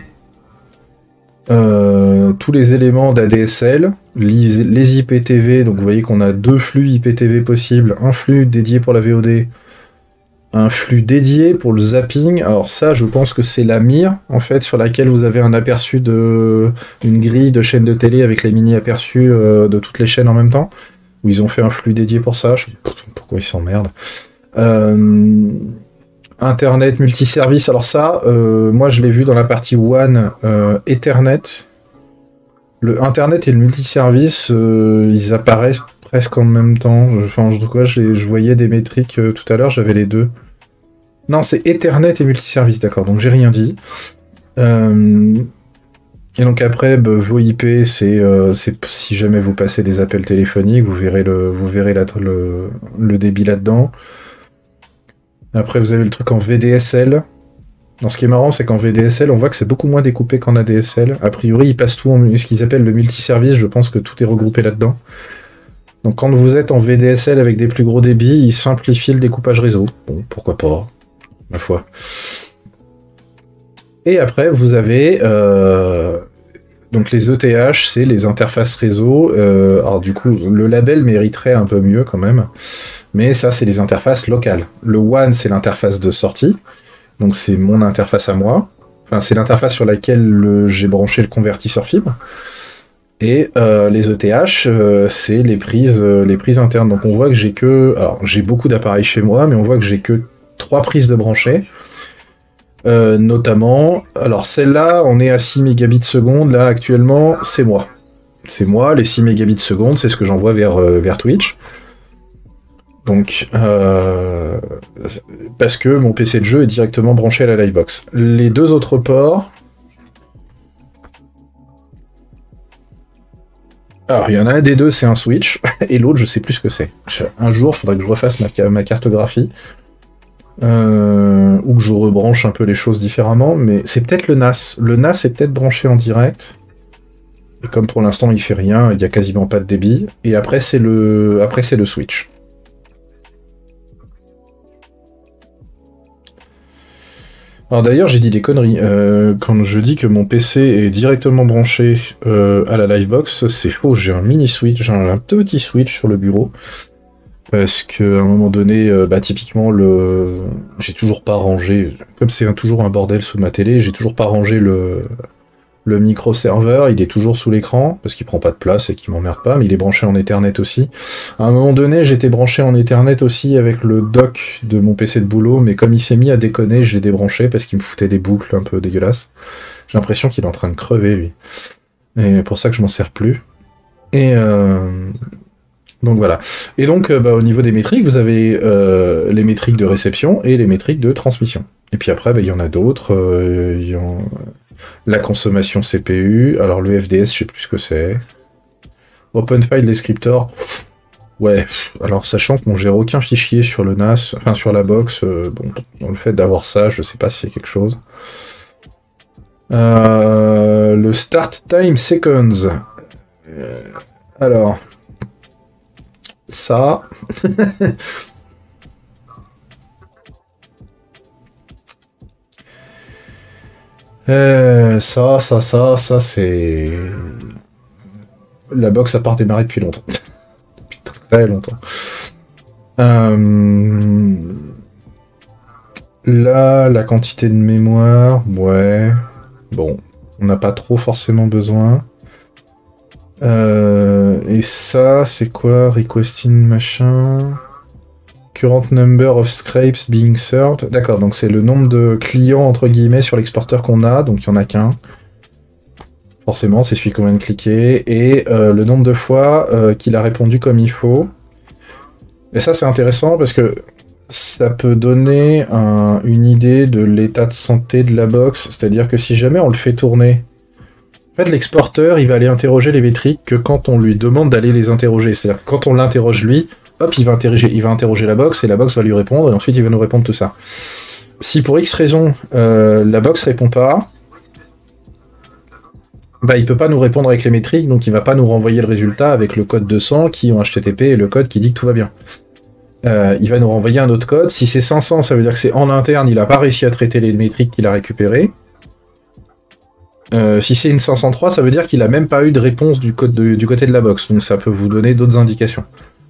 euh, tous les éléments d'A D S L, les, les I P T V, donc vous voyez qu'on a deux flux I P T V possibles, un flux dédié pour la V O D, un flux dédié pour le zapping. Alors ça, je pense que c'est la mire, en fait, sur laquelle vous avez un aperçu de une grille de chaînes de télé avec les mini-aperçus euh, de toutes les chaînes en même temps, où ils ont fait un flux dédié pour ça. Je sais pas pourquoi ils s'emmerdent. Euh, Internet multiservice, alors ça, euh, moi je l'ai vu dans la partie WAN euh, Ethernet. Le Internet et le multiservice, euh, ils apparaissent presque en même temps. Enfin, je, quoi, je, je voyais des métriques euh, tout à l'heure, j'avais les deux. Non, c'est Ethernet et multiservice, d'accord, donc j'ai rien dit. Euh, et donc après, bah, vos I P, c'est euh, si jamais vous passez des appels téléphoniques, vous verrez le, vous verrez la, le, le débit là-dedans. Après, vous avez le truc en V D S L. Alors, ce qui est marrant, c'est qu'en V D S L, on voit que c'est beaucoup moins découpé qu'en A D S L. A priori, ils passent tout en ce qu'ils appellent le multiservice. Je pense que tout est regroupé là-dedans. Donc, quand vous êtes en V D S L avec des plus gros débits, ils simplifient le découpage réseau. Bon, pourquoi pas, ma foi. Et après, vous avez... Euh... Donc, les E T H, c'est les interfaces réseau. Euh... Alors, du coup, le label mériterait un peu mieux, quand même. Mais ça, c'est les interfaces locales. Le WAN, c'est l'interface de sortie. Donc c'est mon interface à moi. Enfin, c'est l'interface sur laquelle j'ai branché le convertisseur fibre. Et euh, les E T H, euh, c'est les prises, euh, les prises internes. Donc on voit que j'ai que... Alors, j'ai beaucoup d'appareils chez moi, mais on voit que j'ai que trois prises de branchées. Euh, notamment... Alors celle-là, on est à six mégabits seconde. Là, actuellement, c'est moi. C'est moi, les six mégabits seconde, c'est ce que j'envoie vers, euh, vers Twitch. Donc, euh, parce que mon P C de jeu est directement branché à la Livebox. Les deux autres ports... Alors, il y en a un des deux, c'est un switch, et l'autre, je sais plus ce que c'est. Un jour, il faudrait que je refasse ma, ma cartographie, euh, ou que je rebranche un peu les choses différemment, mais c'est peut-être le N A S. Le N A S est peut-être branché en direct, et comme pour l'instant, il fait rien, il n'y a quasiment pas de débit, et après, c'est le... après c'est le switch. Alors d'ailleurs, j'ai dit des conneries. Euh, quand je dis que mon P C est directement branché euh, à la Livebox, c'est faux. J'ai un mini switch, j'ai un petit switch sur le bureau. Parce qu'à un moment donné, euh, bah, typiquement, le, j'ai toujours pas rangé, comme c'est un, toujours un bordel sous ma télé, j'ai toujours pas rangé le, le micro-serveur, il est toujours sous l'écran, parce qu'il prend pas de place et qu'il m'emmerde pas, mais il est branché en Ethernet aussi. À un moment donné, j'étais branché en Ethernet aussi avec le dock de mon P C de boulot, mais comme il s'est mis à déconner, je l'ai débranché parce qu'il me foutait des boucles un peu dégueulasses. J'ai l'impression qu'il est en train de crever, lui. Et pour ça que je m'en sers plus. Et euh... donc voilà. Et donc, bah, au niveau des métriques, vous avez euh, les métriques de réception et les métriques de transmission. Et puis après, bah, il y en a d'autres. Euh, y en... La consommation C P U, alors le F D S, je sais plus ce que c'est. OpenFile Descriptor, ouais, alors sachant qu'on gère aucun fichier sur le N A S, enfin sur la box, euh, bon, dans le fait d'avoir ça, je sais pas si c'est quelque chose. Euh, le Start Time Seconds. Euh, alors, ça... Euh, ça, ça, ça, ça, c'est... La box a pas redémarré depuis longtemps. Depuis très longtemps. Euh... Là, la quantité de mémoire, ouais. Bon, on n'a pas trop forcément besoin. Euh, et ça, c'est quoi? Requesting machin. Current number of scrapes being served. D'accord, donc c'est le nombre de clients entre guillemets sur l'exporteur qu'on a, donc il n'y en a qu'un. Forcément, c'est celui qu'on vient de cliquer. Et euh, le nombre de fois euh, qu'il a répondu comme il faut. Et ça, c'est intéressant parce que ça peut donner un, une idée de l'état de santé de la box. C'est-à-dire que si jamais on le fait tourner, en fait, l'exporteur, il va aller interroger les métriques que quand on lui demande d'aller les interroger. C'est-à-dire que quand on l'interroge lui, hop, il va, interroger, il va interroger la box et la box va lui répondre et ensuite il va nous répondre tout ça. Si pour X raison, euh, la box répond pas, bah il peut pas nous répondre avec les métriques, donc il va pas nous renvoyer le résultat avec le code deux cents qui est en H T T P et le code qui dit que tout va bien. Euh, il va nous renvoyer un autre code. Si c'est cinq cents, ça veut dire que c'est en interne, il a pas réussi à traiter les métriques qu'il a récupérées. Euh, si c'est une cinq cent trois, ça veut dire qu'il a même pas eu de réponse du, code de, du côté de la box, donc ça peut vous donner d'autres indications.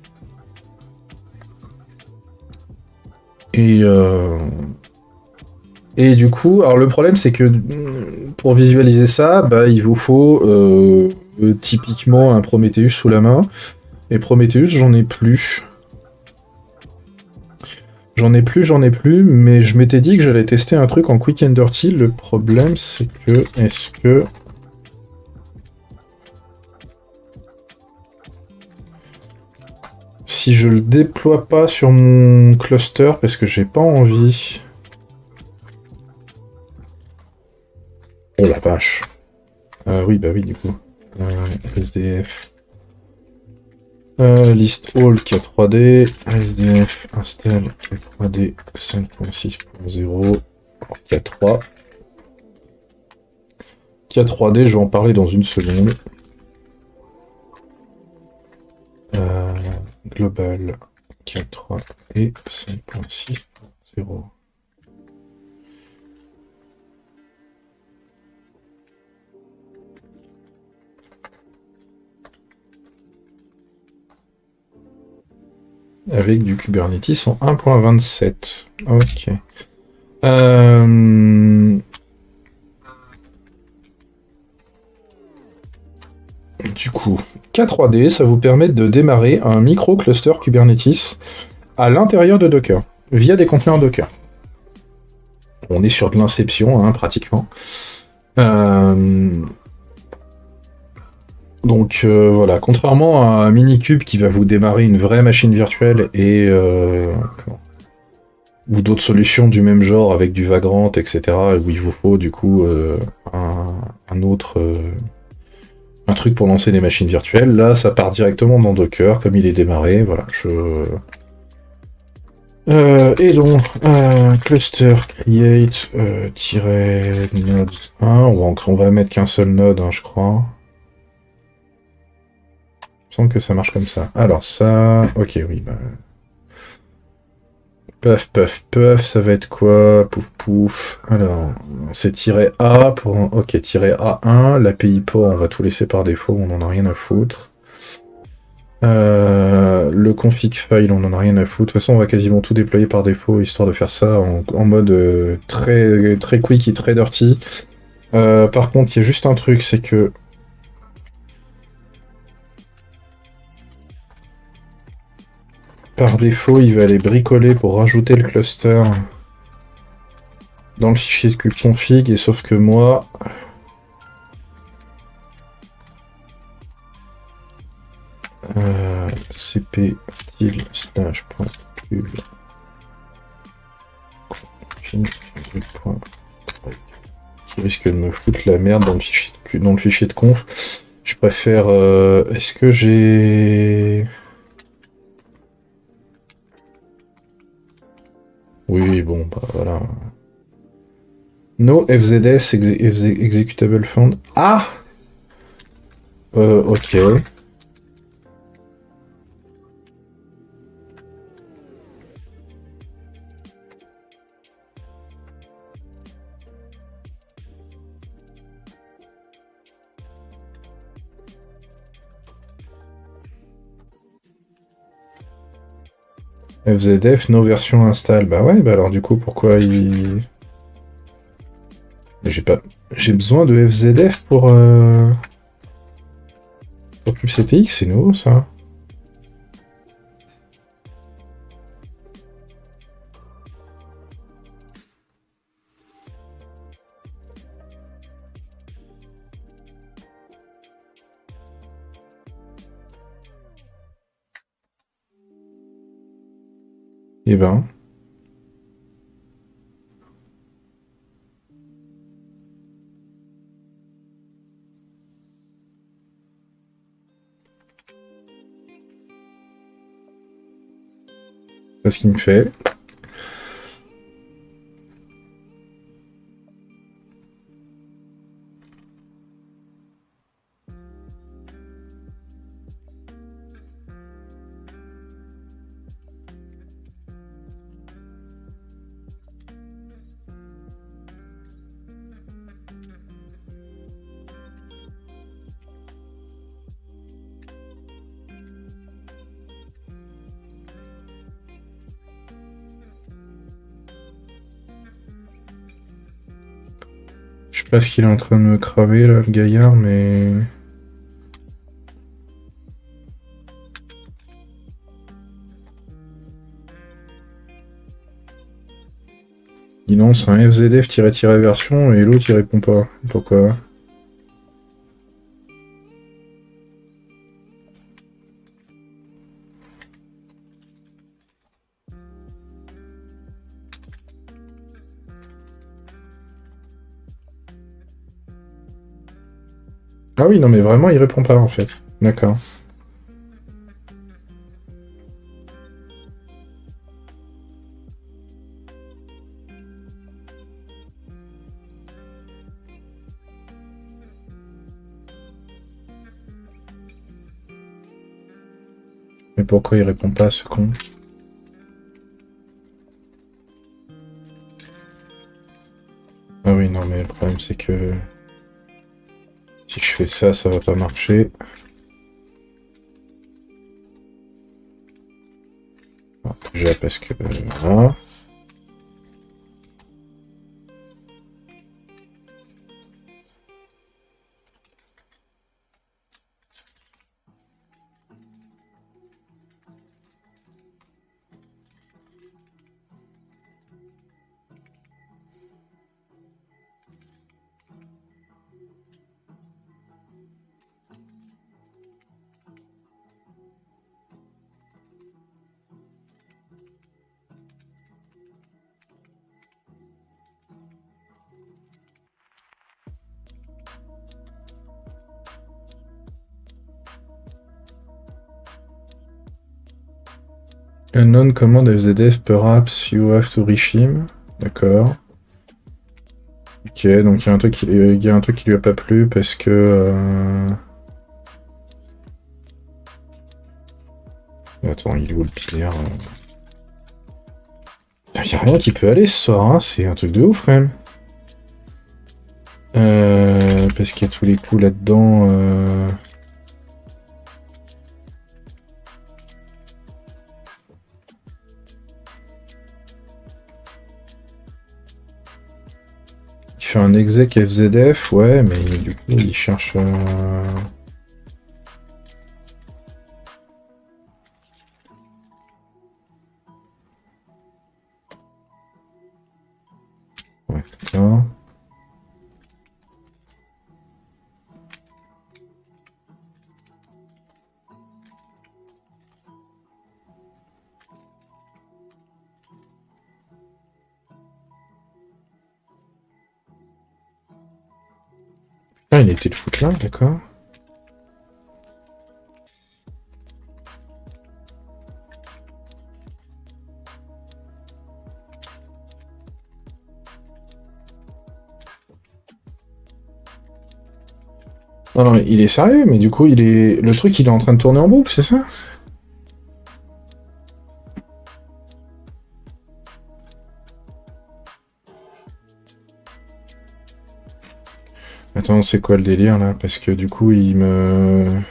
Et, euh... et du coup, alors le problème c'est que pour visualiser ça, bah, il vous faut euh, typiquement un Prometheus sous la main. Et Prometheus, j'en ai plus. J'en ai plus, j'en ai plus, mais je m'étais dit que j'allais tester un truc en quick and dirty. Le problème c'est que, est-ce que... Si je le déploie pas sur mon cluster, parce que j'ai pas envie... Oh la vache. Euh, oui, bah oui, du coup. Euh, S D F. Euh, list all K trois D. S D F install K trois D cinq point six point zéro. K trois. K trois D, je vais en parler dans une seconde. Euh, global K trois et cinq point six point zéro. Avec du Kubernetes en un point vingt-sept. Ok. Euh... Du coup, K trois D, ça vous permet de démarrer un micro-cluster Kubernetes à l'intérieur de Docker, via des conteneurs Docker. On est sur de l'inception, hein, pratiquement. Euh... Donc euh, voilà, contrairement à un Minikube qui va vous démarrer une vraie machine virtuelle et euh, ou d'autres solutions du même genre avec du Vagrant, et cetera, où il vous faut du coup euh, un, un autre euh, un truc pour lancer des machines virtuelles. Là, ça part directement dans Docker, comme il est démarré. Voilà, je... Euh, et donc, euh, cluster create euh, nodes un, on va, on va mettre qu'un seul node, hein, je crois. Il me semble que ça marche comme ça. Alors ça, ok, oui. Bah... Puff, puff, puff, ça va être quoi? Pouf, pouf. Alors, c'est tiret A pour... Ok, tiret A un, l'A P I port, on va tout laisser par défaut, on en a rien à foutre. Euh, le config file, on en a rien à foutre. De toute façon, on va quasiment tout déployer par défaut, histoire de faire ça en, en mode euh, très, très quick et très dirty. Euh, par contre, il y a juste un truc, c'est que... Par défaut, il va aller bricoler pour rajouter le cluster dans le fichier de config, et sauf que moi... Euh, cp til slash point cube qui risque de me foutre la merde dans le fichier de, dans le fichier de conf. Je préfère... Euh, Est-ce que j'ai... Oui, bon, bah voilà. No F Z S ex executable found. Ah euh, ok. F Z F, no version install. Bah ouais, bah alors du coup, pourquoi il... J'ai pas... J'ai besoin de F Z F pour... Euh... Pour CubeCTX, c'est nouveau ça. Eh ben... C'est ce qu'il me fait. Je sais pas ce qu'il est en train de me craver là, le gaillard, mais... Il lance un F Z F-version et l'autre il répond pas. Pourquoi? Ah oui, non mais vraiment il répond pas en fait. D'accord. Mais pourquoi il répond pas, ce con? Ah oui, non mais le problème c'est que... Si je fais ça, ça va pas marcher. Ah, déjà parce que... Voilà. Unknown command F Z F, perhaps you have to reshim. D'accord. Ok, donc il y a un truc qui, il y a un truc qui lui a pas plu parce que... Euh... Attends, il est où le pire? Il y a rien qui peut aller ce soir, hein. C'est un truc de ouf quand même. Euh, parce qu'il y a tous les coups là-dedans. Euh... Il fait un exec F Z F, ouais, mais du coup il cherche... Euh... Ouais, d'accord. Ah, il était le foutre là, d'accord. Non, non, mais il est sérieux, mais du coup, il est... Le truc, il est en train de tourner en boucle, c'est ça? Attends, c'est quoi le délire, là? Parce que du coup, il me...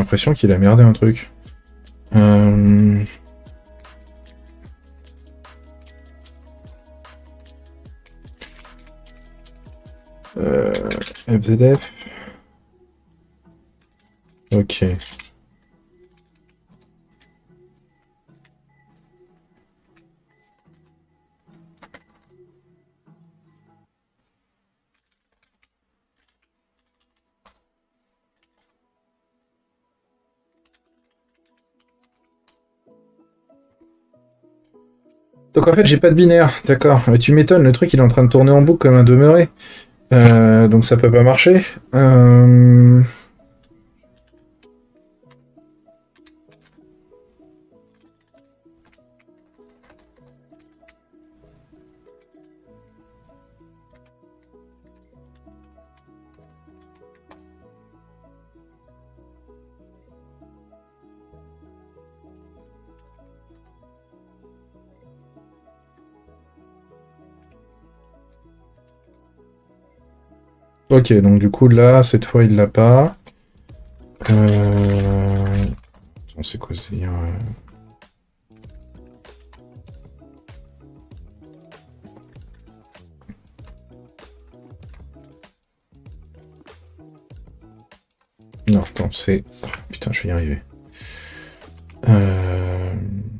l'impression qu'il a merdé un truc. Euh... Euh... F Z F. Ok. Donc en fait j'ai pas de binaire, d'accord. Mais tu m'étonnes, le truc il est en train de tourner en boucle comme un demeuré. Euh, donc ça peut pas marcher. Euh... Ok, donc du coup là, cette fois il l'a pas. Euh... On sait quoi se dire. euh, Non, attends, c'est... Putain, je vais y arriver. Euh...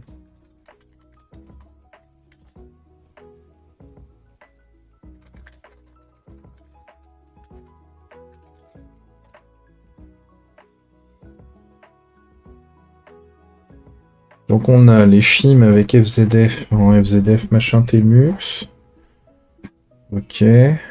Donc on a les chimes avec F Z F en F Z F machin Telmux. Ok.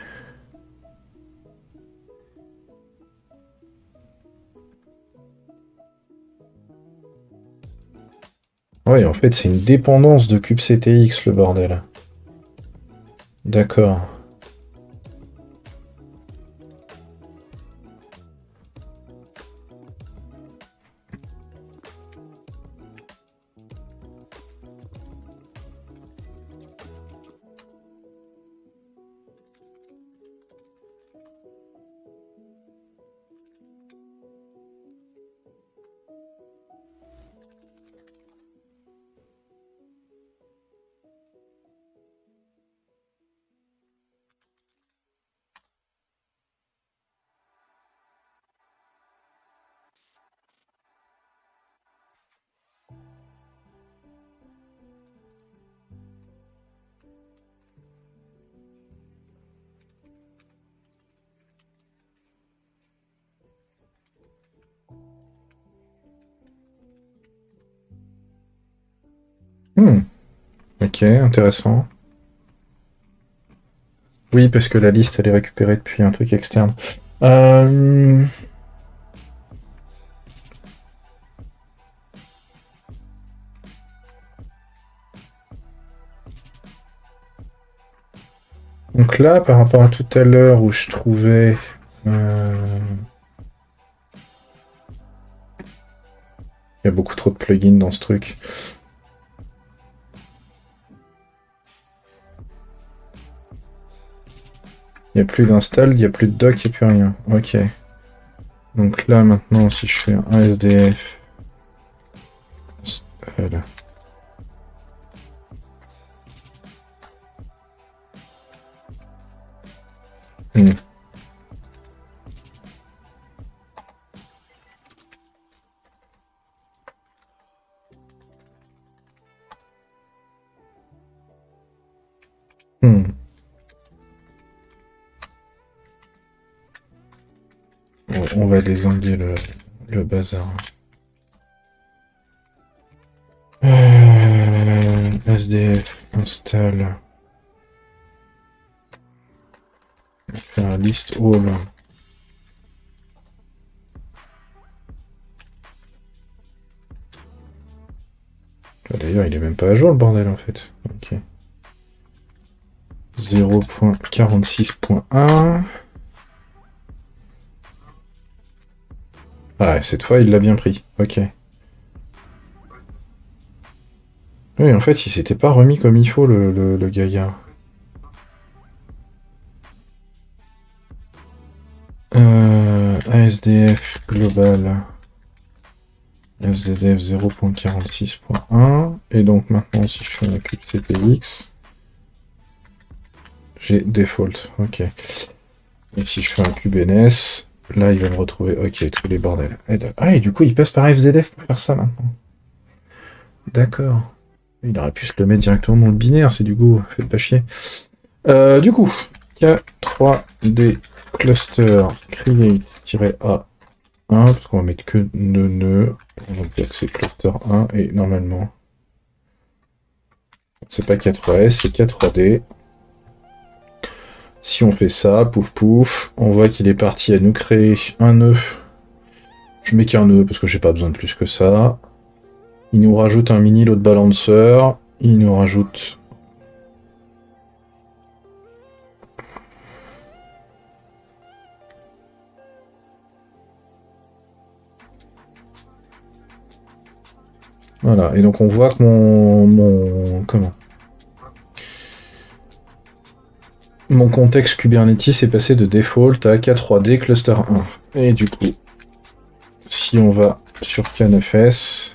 Ouais, en fait c'est une dépendance de cube C T X le bordel. D'accord. Hmm. Ok, intéressant. Oui, parce que la liste elle est récupérée depuis un truc externe. Euh... Donc là, par rapport à tout à l'heure où je trouvais... euh, Il y a beaucoup trop de plugins dans ce truc. Il n'y a plus d'install, il n'y a plus de doc, il n'y a plus rien. Ok. Donc là, maintenant, si je fais un S D F... Voilà. Hmm. Hmm. Bon, on va désinguer le, le bazar. Euh, S D F, install. Faire un list all. D'ailleurs, il est même pas à jour le bordel en fait. Ok. zéro point quarante-six point un. Ah, cette fois, il l'a bien pris. Ok. Oui, en fait, il s'était pas remis comme il faut, le, le, le gaillard. Euh, A S D F global. F Z F zéro point quarante-six point un. Et donc maintenant, si je fais un cube C P X, j'ai default. Ok. Et si je fais un cube N S, là, il va me retrouver. Ok, tous les bordels. Ah, et du coup, il passe par F Z F pour faire ça maintenant. D'accord. Il aurait pu se le mettre directement dans le binaire, c'est du goût. Faites pas chier. Euh, du coup, K trois D cluster create-A un, parce qu'on va mettre que nœud nœud. On va dire que c'est cluster un, et normalement, c'est pas K trois S, c'est K trois D. Si on fait ça, pouf pouf, on voit qu'il est parti à nous créer un nœud. Je mets qu'un nœud parce que j'ai pas besoin de plus que ça. Il nous rajoute un mini load balancer. Il nous rajoute... Voilà, et donc on voit que mon... mon comment Mon contexte Kubernetes est passé de default à K trois D cluster un. Et du coup, si on va sur K neuf S,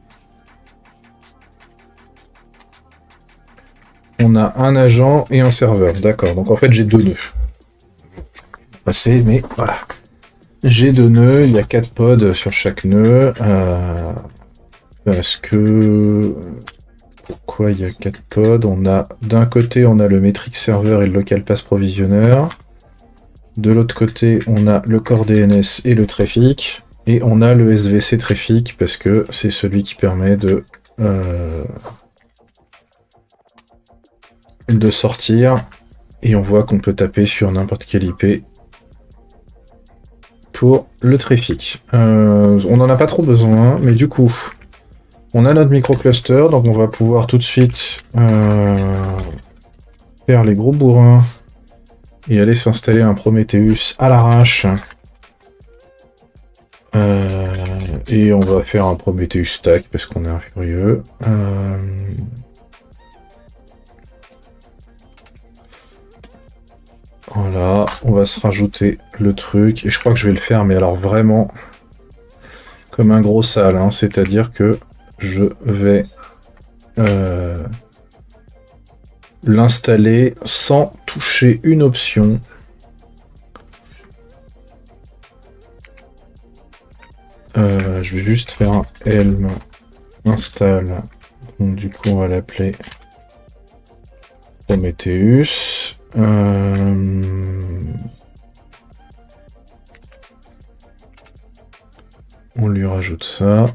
on a un agent et un serveur. D'accord, donc en fait j'ai deux nœuds. Passé, mais voilà. J'ai deux nœuds, il y a quatre pods sur chaque nœud. Euh, parce que... Pourquoi il y a quatre pods? On a d'un côté on a le metric server et le local pass provisionner. De l'autre côté on a le core D N S et le traffic. Et on a le S V C traffic parce que c'est celui qui permet de euh, de sortir. Et on voit qu'on peut taper sur n'importe quel I P pour le traffic. Euh, on n'en a pas trop besoin, mais du coup... On a notre microcluster, donc on va pouvoir tout de suite euh, faire les gros bourrins et aller s'installer un Prometheus à l'arrache. Euh, et on va faire un Prometheus stack parce qu'on est un furieux. Euh, voilà, on va se rajouter le truc. Et je crois que je vais le faire, mais alors vraiment comme un gros sale, hein, c'est-à-dire que je vais euh, l'installer sans toucher une option. Euh, je vais juste faire un helm install. Donc du coup on va l'appeler Prometheus. Euh, on lui rajoute ça.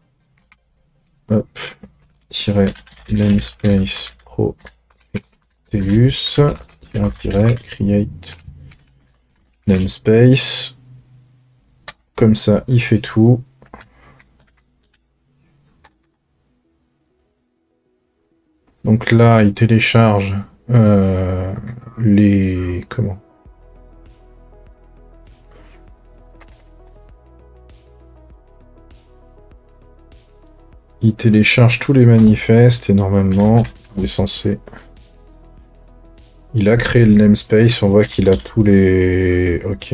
Hop, tiret namespace Prometheus, tiret, tiret, create namespace. Comme ça, il fait tout. Donc là, il télécharge euh, les... Comment ? Il télécharge tous les manifestes et normalement, il est censé... Il a créé le namespace, on voit qu'il a tous les... Ok.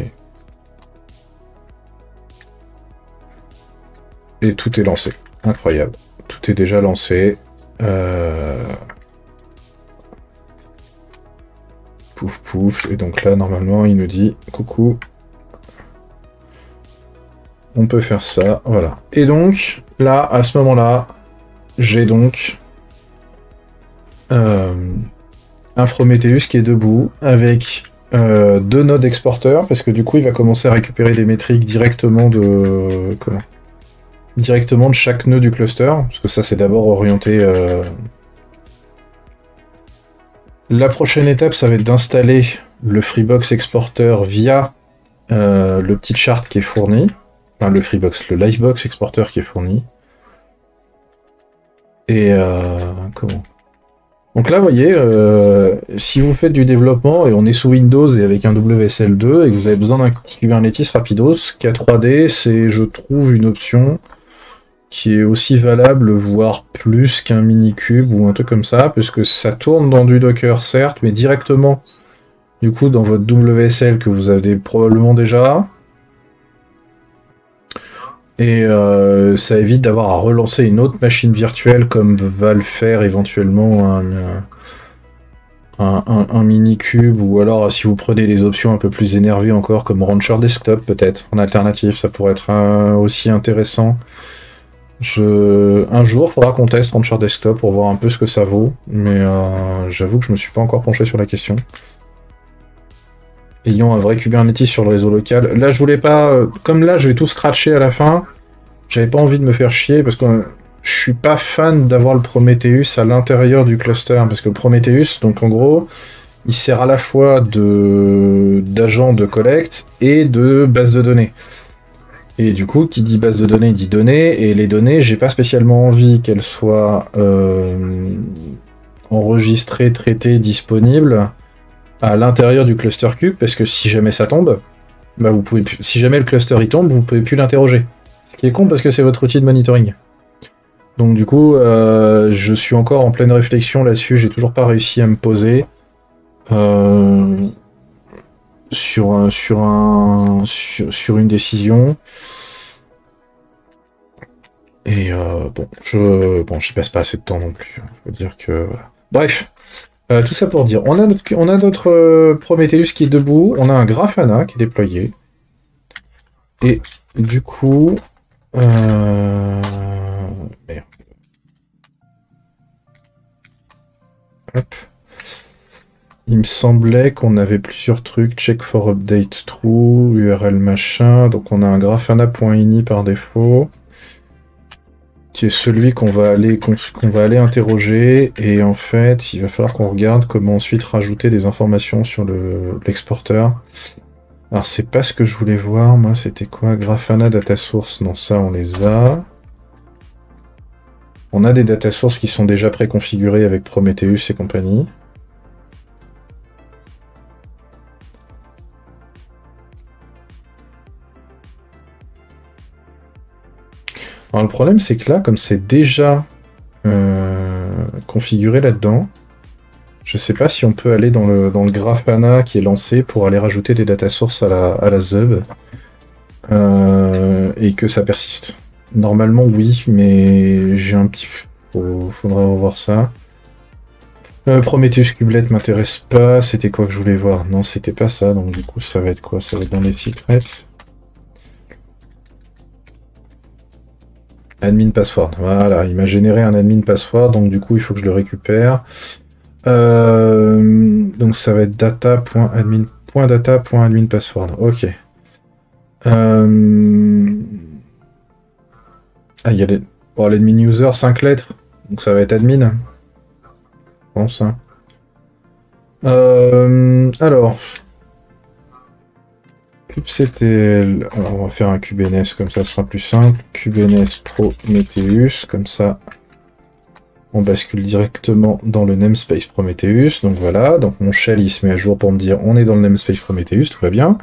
Et tout est lancé. Incroyable. Tout est déjà lancé. Euh... Pouf pouf. Et donc là, normalement, il nous dit « Coucou ». On peut faire ça, voilà. Et donc, là, à ce moment-là, j'ai donc euh, un Prometheus qui est debout avec euh, deux nodes exporteurs, parce que du coup, il va commencer à récupérer les métriques directement de comment directement de chaque nœud du cluster, parce que ça, c'est d'abord orienté. Euh... La prochaine étape, ça va être d'installer le Freebox exporteur via euh, le petit chart qui est fourni. Enfin, le Freebox, le Livebox exporteur qui est fourni. Et euh, comment Donc là, vous voyez, euh, si vous faites du développement et on est sous Windows et avec un W S L deux et que vous avez besoin d'un petit Kubernetes rapidos, K trois D, c'est, je trouve, une option qui est aussi valable, voire plus qu'un Minikube ou un truc comme ça, puisque ça tourne dans du Docker, certes, mais directement, du coup, dans votre W S L que vous avez probablement déjà. Et euh, ça évite d'avoir à relancer une autre machine virtuelle comme va le faire éventuellement un, un, un, un mini-cube, ou alors si vous prenez des options un peu plus énervées encore comme Rancher Desktop peut-être, en alternative, ça pourrait être euh, aussi intéressant. Je... Un jour, il faudra qu'on teste Rancher Desktop pour voir un peu ce que ça vaut, mais euh, j'avoue que je me suis pas encore penché sur la question. Ayant un vrai Kubernetes sur le réseau local. Là, je voulais pas... Euh, comme là, je vais tout scratcher à la fin, j'avais pas envie de me faire chier, parce que euh, je suis pas fan d'avoir le Prometheus à l'intérieur du cluster, parce que le Prometheus, donc en gros, il sert à la fois de d'agent de collecte et de base de données. Et du coup, qui dit base de données dit données, et les données, j'ai pas spécialement envie qu'elles soient euh, enregistrées, traitées, disponibles à l'intérieur du cluster cube, parce que si jamais ça tombe, bah vous pouvez plus, si jamais le cluster y tombe, vous pouvez plus l'interroger. Ce qui est con parce que c'est votre outil de monitoring. Donc du coup, euh, je suis encore en pleine réflexion là-dessus, j'ai toujours pas réussi à me poser euh, sur, un, sur, un, sur, sur une décision. Et euh, bon, je bon, j'y passe pas assez de temps non plus. Faut dire que voilà. Bref. Euh, tout ça pour dire, on a notre, on a notre euh, Prometheus qui est debout, on a un Grafana qui est déployé, et du coup, euh... merde. Hop. Il me semblait qu'on avait plusieurs trucs, check for update true, U R L machin, donc on a un grafana.ini par défaut, qui est celui qu'on va aller qu'on va aller interroger, et en fait il va falloir qu'on regarde comment ensuite rajouter des informations sur le l'exporteur. Alors c'est pas ce que je voulais voir, moi c'était quoi? Grafana data source, non ça on les a. On a des data sources qui sont déjà préconfigurées avec Prometheus et compagnie. Alors le problème c'est que là, comme c'est déjà euh, configuré là-dedans, je sais pas si on peut aller dans le, dans le Grafana qui est lancé pour aller rajouter des data sources à la, à la Z U B euh, et que ça persiste. Normalement oui, mais j'ai un petit... Faut, faudrait revoir ça. Euh, Prometheus Kubelet m'intéresse pas, c'était quoi que je voulais voir? Non, c'était pas ça, donc du coup ça va être quoi? Ça va être dans les secrets. Admin password, voilà, il m'a généré un admin password, donc du coup il faut que je le récupère. Euh, donc ça va être data.admin.data.admin password, ok. Euh... Ah, il y a les... oh, l'admin user, cinq lettres, donc ça va être admin. Je pense. Hein. Euh... Alors... kubectl, alors on va faire un kubns comme ça, ce sera plus simple. Kubns Prometheus, comme ça on bascule directement dans le namespace Prometheus. Donc voilà, donc mon shell il se met à jour pour me dire on est dans le namespace Prometheus, tout va bien.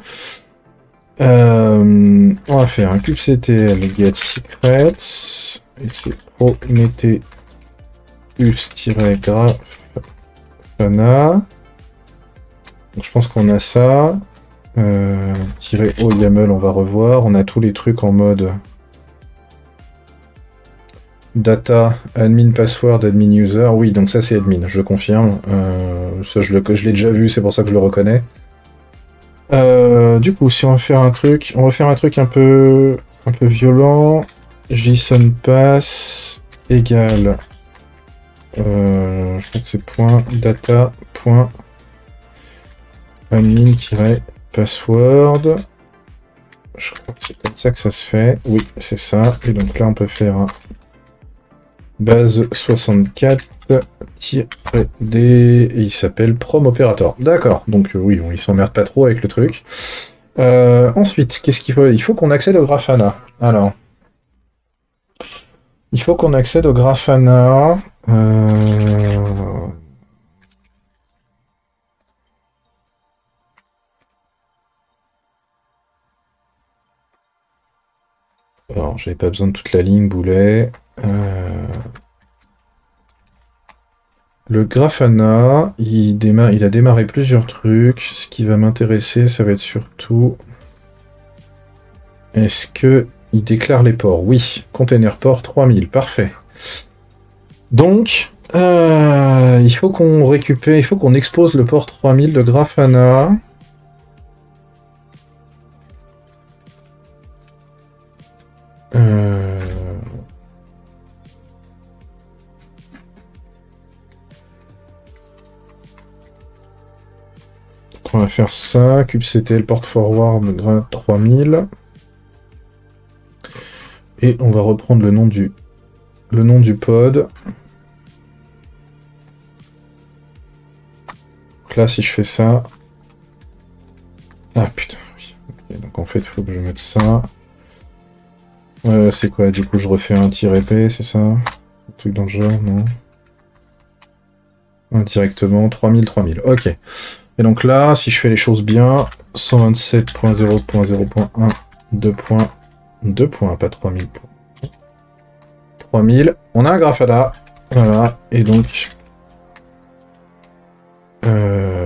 Euh, on va faire un kubectl get secrets, et c'est Prometheus-grafana. Donc je pense qu'on a ça. Euh, -o YAML, on va revoir. On a tous les trucs en mode data, admin password, admin user. Oui, donc ça c'est admin, je confirme. Euh, ça je l'ai déjà vu, c'est pour ça que je le reconnais. Euh, du coup, si on va faire un truc, on va faire un truc un peu, un peu violent. JSON pass égale. Euh, je crois que c'est point data point admin password. Je crois que c'est comme ça que ça se fait. Oui, c'est ça. Et donc là, on peut faire un base soixante-quatre D et il s'appelle Prom Operator. D'accord. Donc euh, oui, on, il s'emmerde pas trop avec le truc. Euh, ensuite, qu'est-ce qu'il faut? Il faut qu'on accède au Grafana. Alors, il faut qu'on accède au Grafana. Euh... Alors, j'avais pas besoin de toute la ligne, boulet. Euh... Le Grafana, il, démarre, il a démarré plusieurs trucs. Ce qui va m'intéresser, ça va être surtout... Est-ce que Il déclare les ports, oui. Container port trois mille, parfait. Donc, euh, il faut qu'on récupère, il faut qu'on expose le port trois mille de Grafana. Euh... On va faire ça, kubectl port forward grade trois mille. Et on va reprendre le nom du le nom du pod. Donc là, si je fais ça... Ah putain, oui. Okay, donc en fait, il faut que je mette ça. Euh, c'est quoi? Du coup, je refais un tir épais, c'est ça? Un truc dans le genre, non? Directement, trois mille, trois mille. Ok. Et donc là, si je fais les choses bien, cent vingt-sept point zéro point zéro point un, deux points, deux points, pas trois mille points. trois mille, on a un Grafana, voilà, et donc... Euh,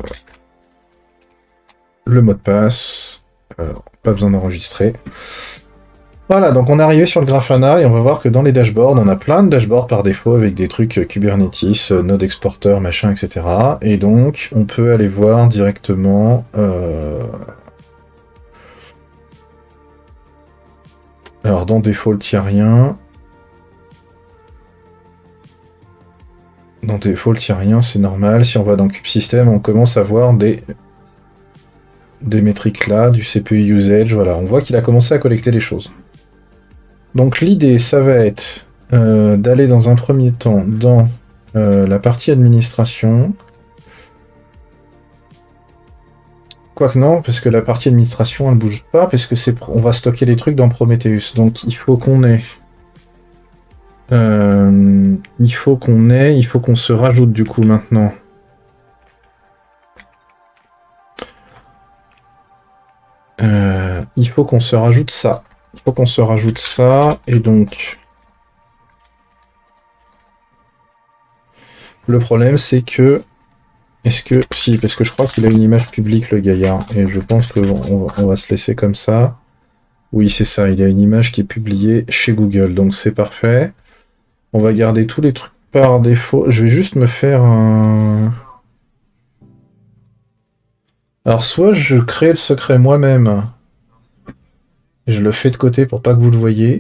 le mot de passe, alors, pas besoin d'enregistrer. Voilà, donc on est arrivé sur le Grafana, et on va voir que dans les dashboards, on a plein de dashboards par défaut avec des trucs Kubernetes, Node Exporter, machin, et cetera. Et donc, on peut aller voir directement... Euh... Alors, dans Default, il n'y a rien. Dans Default, il n'y a rien, c'est normal. Si on va dans kubesystem, on commence à voir des... des métriques là, du C P U usage, voilà. On voit qu'il a commencé à collecter les choses. Donc l'idée, ça va être euh, d'aller dans un premier temps dans euh, la partie administration. Quoique non, parce que la partie administration, elle bouge pas, parce que c'est on va stocker les trucs dans Prometheus. Donc il faut qu'on ait... Euh, il faut qu'on ait... Il faut qu'on se rajoute du coup maintenant. Euh, il faut qu'on se rajoute ça. Il faut qu'on se rajoute ça, et donc... Le problème, c'est que... Est-ce que... Si, parce que je crois qu'il a une image publique, le gaillard, et je pense qu'on on va se laisser comme ça. Oui, c'est ça, il a une image qui est publiée chez Google, donc c'est parfait. On va garder tous les trucs par défaut. Je vais juste me faire un... Alors, soit je crée le secret moi-même, et je le fais de côté pour pas que vous le voyez.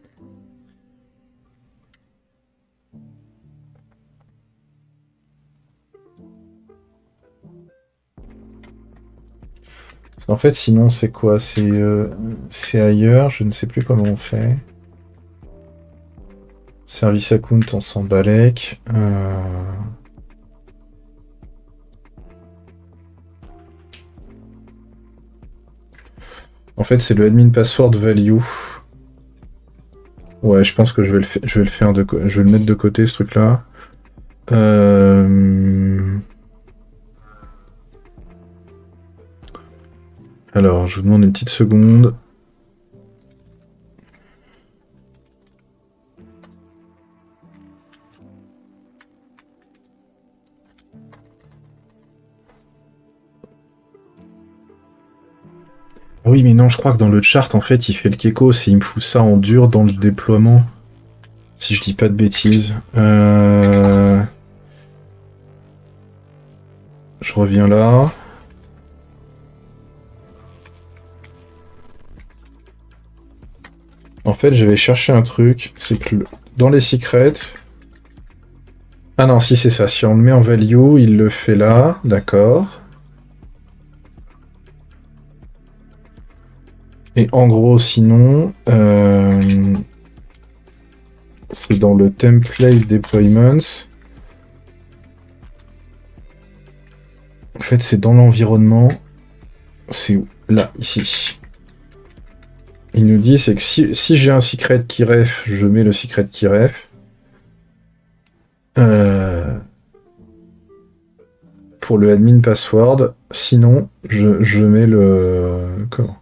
En fait, sinon, c'est quoi? C'est euh, c'est ailleurs, je ne sais plus comment on fait. Service account, on s'en balèque. Euh... En fait, c'est le admin password value. Ouais, je pense que je vais le, fa je vais le faire de je vais le mettre de côté, ce truc-là. Euh... Alors, je vous demande une petite seconde. Ah oui, mais non, je crois que dans le chart, en fait, il fait le kekos et il me fout ça en dur dans le déploiement. Si je dis pas de bêtises. Euh... Je reviens là. En fait, je vais chercher un truc. C'est que le... dans les secrets... Ah non, si c'est ça. Si on le met en value, il le fait là. D'accord. Et en gros, sinon... Euh... C'est dans le template deployments. En fait, c'est dans l'environnement. C'est où? Là, ici. Il nous dit, c'est que si, si j'ai un secret qui ref, je mets le secret qui ref. Euh, pour le admin password. Sinon, je, je mets le... Comment?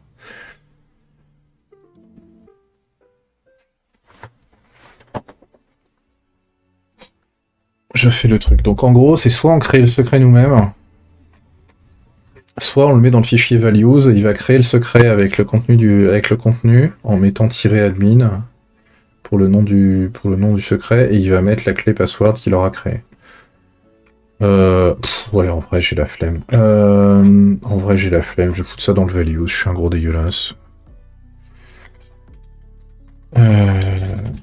Je fais le truc. Donc en gros, c'est soit on crée le secret nous-mêmes, soit on le met dans le fichier values, il va créer le secret avec le contenu du, avec le contenu en mettant -admin pour le nom du, pour le nom du secret et il va mettre la clé password qu'il aura créée. Euh, pff, ouais, en vrai j'ai la flemme. Euh, en vrai j'ai la flemme. Je vais foutre ça dans le values. Je suis un gros dégueulasse. Euh...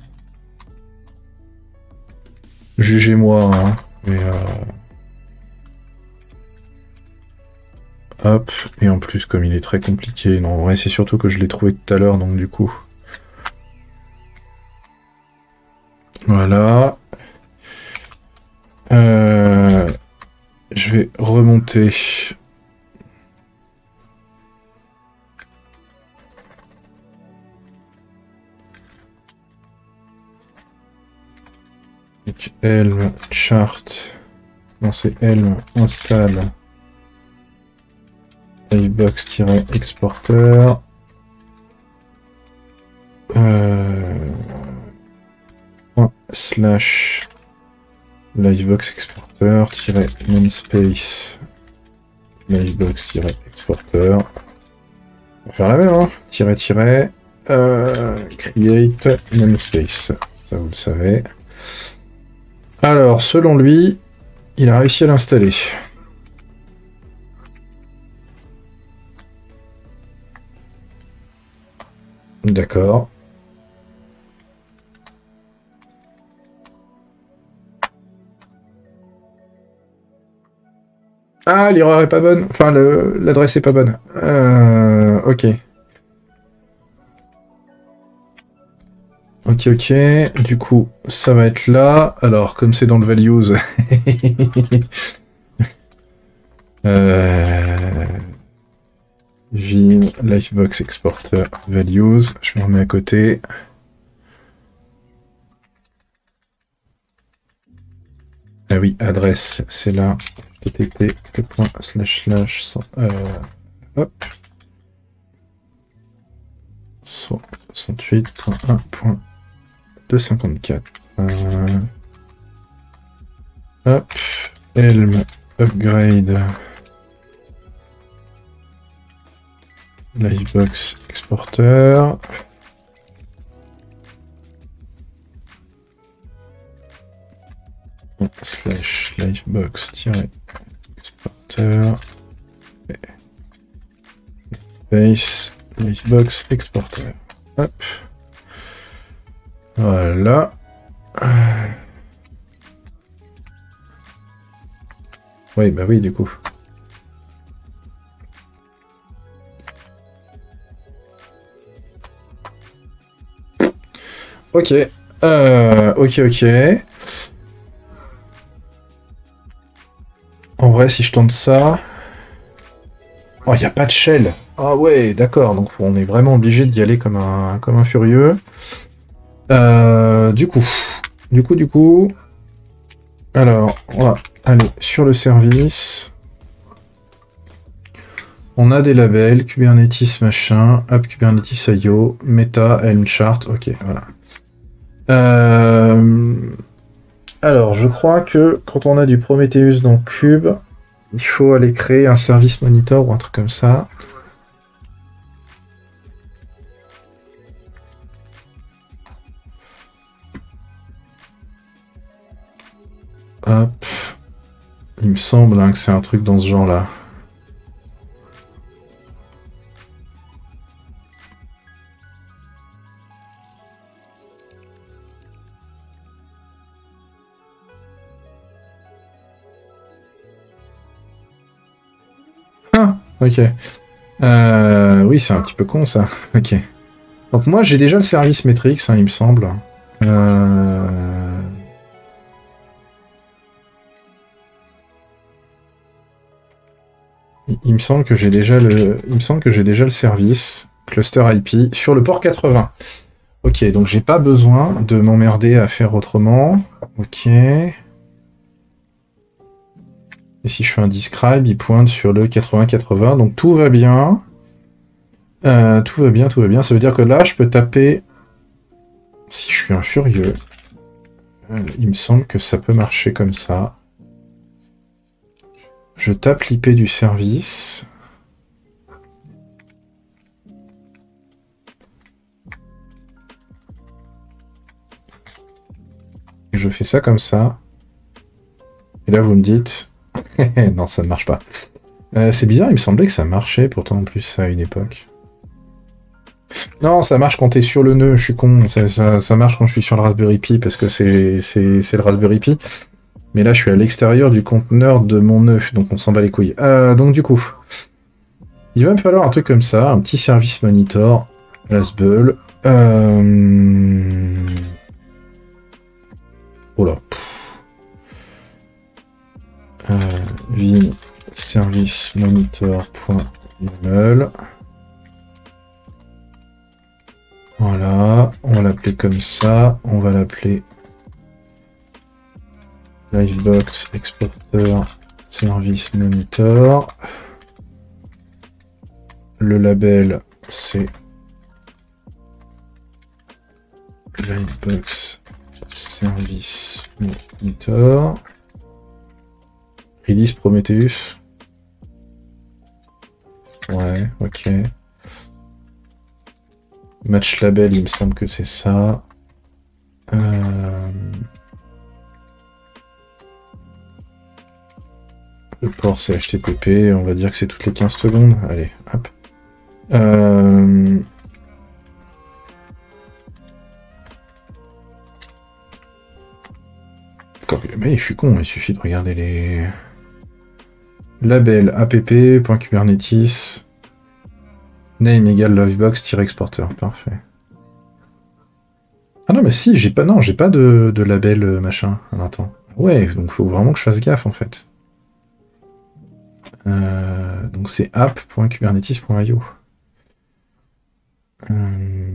Jugez-moi, hein, mais euh... hop, et en plus comme il est très compliqué, non en vrai c'est surtout que je l'ai trouvé tout à l'heure, donc du coup... Voilà. Euh... Je vais remonter... Donc Helm chart... Non c'est Helm install... livebox-exporter... Euh... slash livebox exporter namespace livebox exporter. On va faire la même, hein. Tiret tiret euh, create namespace. Ça vous le savez. Alors, selon lui, il a réussi à l'installer. D'accord. Ah, l'erreur est pas bonne. Enfin, l'adresse est pas bonne. Euh, ok. Ok, ok. Du coup, ça va être là. Alors, comme c'est dans le values... euh... Vim, livebox exporter, values. Je me remets à côté. Ah oui, adresse, c'est là. http slash slash euh, hop soixante-huit point un point deux cent cinquante-quatre euh, hop Helm upgrade livebox exporter slash livebox-exporter space livebox exporter. Hop. Voilà. Oui, bah oui, du coup. Ok. Euh, ok, ok. En vrai, si je tente ça... Oh, il n'y a pas de shell. Ah ouais, d'accord. Donc, on est vraiment obligé d'y aller comme un, comme un furieux. Euh, du coup... Du coup, du coup... Alors, on va aller sur le service. On a des labels, Kubernetes machin, App Kubernetes I O, Meta, Helm chart, ok, voilà. Euh... Alors, je crois que quand on a du Prometheus dans Cube, il faut aller créer un service monitor ou un truc comme ça. Hop. Il me semble hein, que c'est un truc dans ce genre-là. Ok. Euh, oui, c'est un petit peu con ça. Ok. Donc moi j'ai déjà le service Metrix, hein, il me semble. Euh... Il me semble que j'ai déjà le, il me semble que j'ai déjà le service cluster I P sur le port quatre-vingts. Ok, donc j'ai pas besoin de m'emmerder à faire autrement. Ok. Et si je fais un describe, il pointe sur le quatre-vingts quatre-vingts, donc tout va bien. Euh, tout va bien, tout va bien. Ça veut dire que là, je peux taper... Si je suis un furieux, euh, il me semble que ça peut marcher comme ça. Je tape l'I P du service. je fais ça comme ça. Et là, vous me dites... non, ça ne marche pas. Euh, c'est bizarre, il me semblait que ça marchait, pourtant, en plus, à une époque. Non, ça marche quand t'es sur le nœud, je suis con. Ça, ça, ça marche quand je suis sur le Raspberry Pi, parce que c'est le Raspberry Pi. Mais là, je suis à l'extérieur du conteneur de mon nœud, donc on s'en bat les couilles. Euh, donc du coup, il va me falloir un truc comme ça, un petit service monitor, Lasbull. Euh... Oh là. Euh, vim service monitor.yaml. Voilà, on va l'appeler comme ça, on va l'appeler Livebox Exporter Service Monitor. Le label c'est Livebox Service Monitor. Release Prometheus. Ouais, ok. Match label, il me semble que c'est ça. Euh... Le port c'est H T T P, on va dire que c'est toutes les quinze secondes. Allez, hop. Euh... Mais je suis con, il suffit de regarder les... Label app.kubernetes name égale lovebox-exporter, parfait. Ah non mais si, j'ai pas non, j'ai pas de, de label euh, machin. Alors, attends. Ouais, donc faut vraiment que je fasse gaffe en fait. Euh, donc c'est app.kubernetes.io. Euh...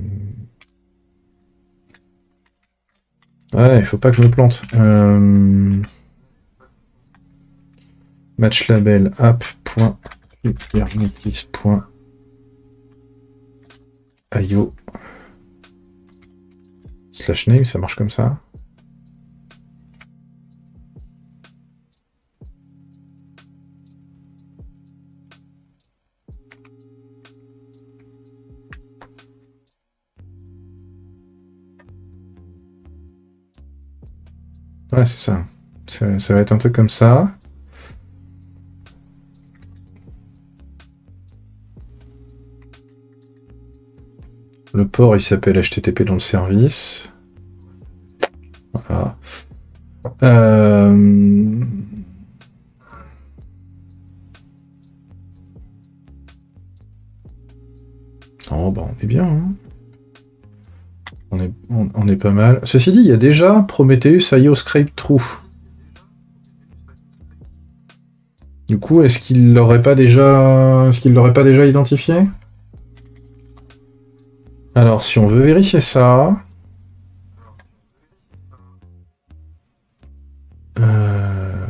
Ouais, il faut pas que je me plante. Euh... Match label app.kubernetes.io slash name, ça marche comme ça. Ouais, c'est ça. ça. Ça va être un truc comme ça. Le port, il s'appelle H T T P dans le service. Voilà. Euh... Oh, bah on est bien. Hein. On, est, on, on est pas mal. Ceci dit, il y a déjà Prometheus I O Scrape True. Du coup, est-ce qu'il l'aurait pas déjà, est-ce qu'il l'aurait pas déjà identifié? Alors, si on veut vérifier ça, euh...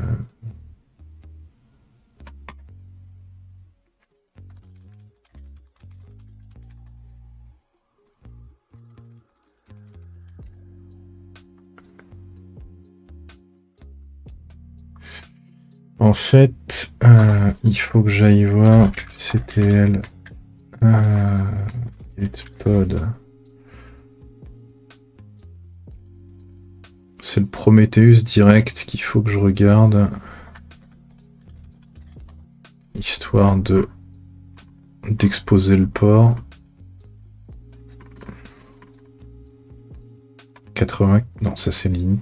en fait, euh, il faut que j'aille voir C T L euh, Getpod. C'est le Prometheus direct qu'il faut que je regarde. Histoire de d'exposer le port. quatre-vingts... Non, ça c'est l'int.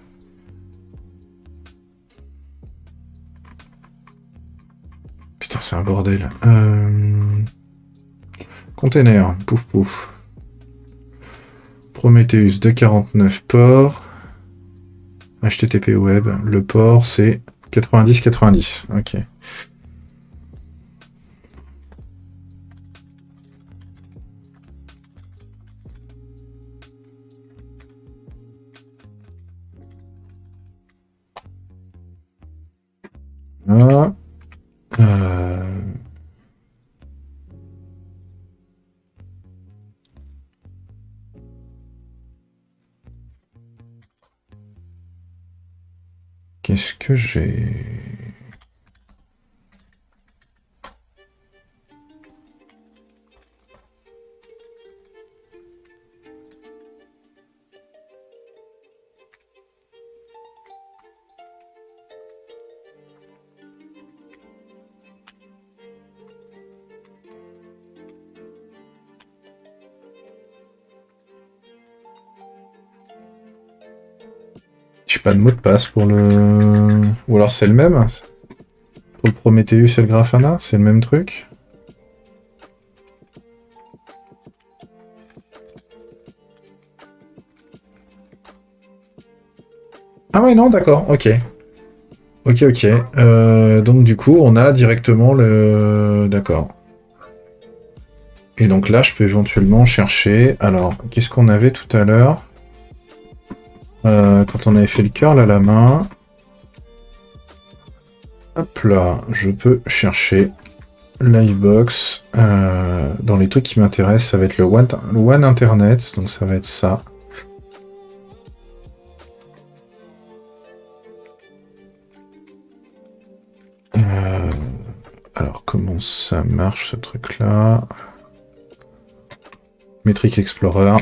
Putain, c'est un bordel. Euh... Container, pouf pouf. Prometheus deux cent quarante-neuf port. H T T P web. Le port c'est quatre-vingt-dix quatre-vingt-dix. Ok. Ah. Euh... Qu'est-ce que j'ai... pas de mot de passe pour le... Ou alors c'est le même? Pour le Prometheus et le Grafana, c'est le même truc? Ah ouais, non, d'accord, ok. Ok, ok. Euh, donc du coup, on a directement le... D'accord. Et donc là, je peux éventuellement chercher... Alors, qu'est-ce qu'on avait tout à l'heure euh, quand on avait fait le curl à la main? Hop là, je peux chercher Livebox. Euh, dans les trucs qui m'intéressent, ça va être le One, le One Internet, donc ça va être ça. Euh, alors, comment ça marche ce truc-là? Metric Explorer.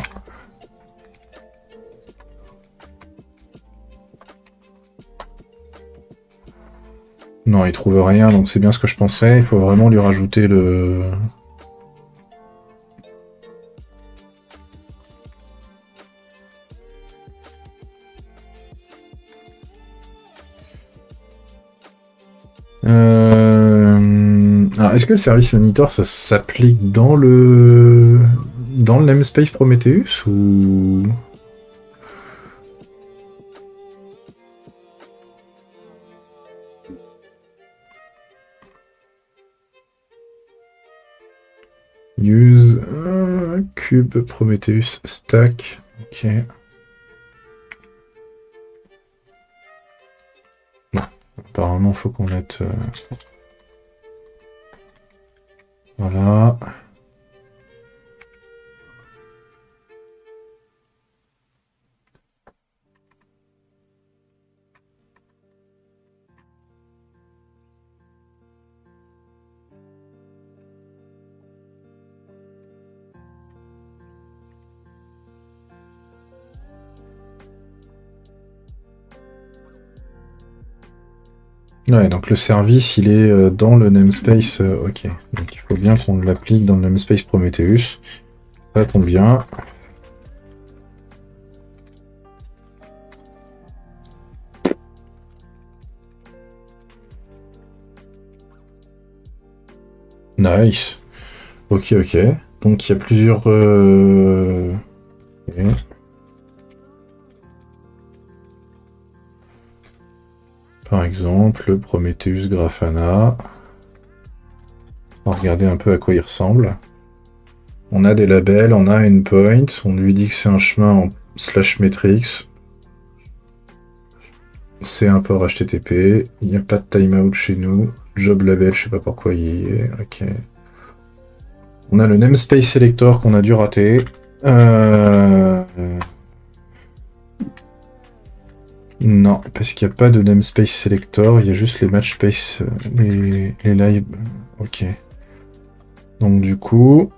Non, il trouve rien, donc c'est bien ce que je pensais. Il faut vraiment lui rajouter le... Euh... Ah, est-ce que le service monitor, ça s'applique dans le... dans le namespace Prometheus ou... Use euh, cube Prometheus stack. Ok. Non. Apparemment, il faut qu'on mette. Euh... Voilà. Ouais, donc le service, il est dans le namespace, euh, ok. Donc il faut bien qu'on l'applique dans le namespace Prometheus. Ça tombe bien. Nice. Ok, ok. Donc il y a plusieurs... Euh... Okay. Par exemple, Prometheus Grafana. On va regarder un peu à quoi il ressemble. On a des labels, on a endpoint, on lui dit que c'est un chemin en slash metrics. C'est un port H T T P. Il n'y a pas de timeout chez nous. Job label, je sais pas pourquoi il y est. Ok. On a le namespace selector qu'on a dû rater. Euh... Non, parce qu'il n'y a pas de namespace selector, il y a juste les match space, les, les live. Ok. Donc du coup,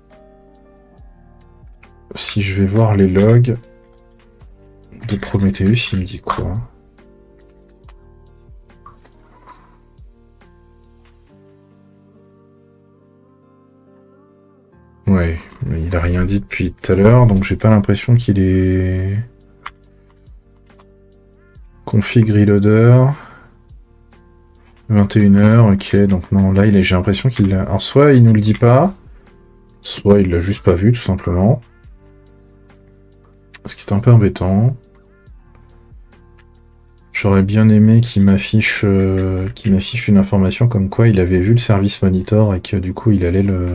si je vais voir les logs de Prometheus, il me dit quoi? Ouais, mais il a rien dit depuis tout à l'heure, donc j'ai pas l'impression qu'il est... Config reloader. vingt et une heures, ok, donc non, là il est... j'ai l'impression qu'il l'a... Alors soit il nous le dit pas, soit il l'a juste pas vu tout simplement. Ce qui est un peu embêtant. J'aurais bien aimé qu'il m'affiche euh, qu'il m'affiche une information comme quoi il avait vu le service monitor et que du coup il allait le...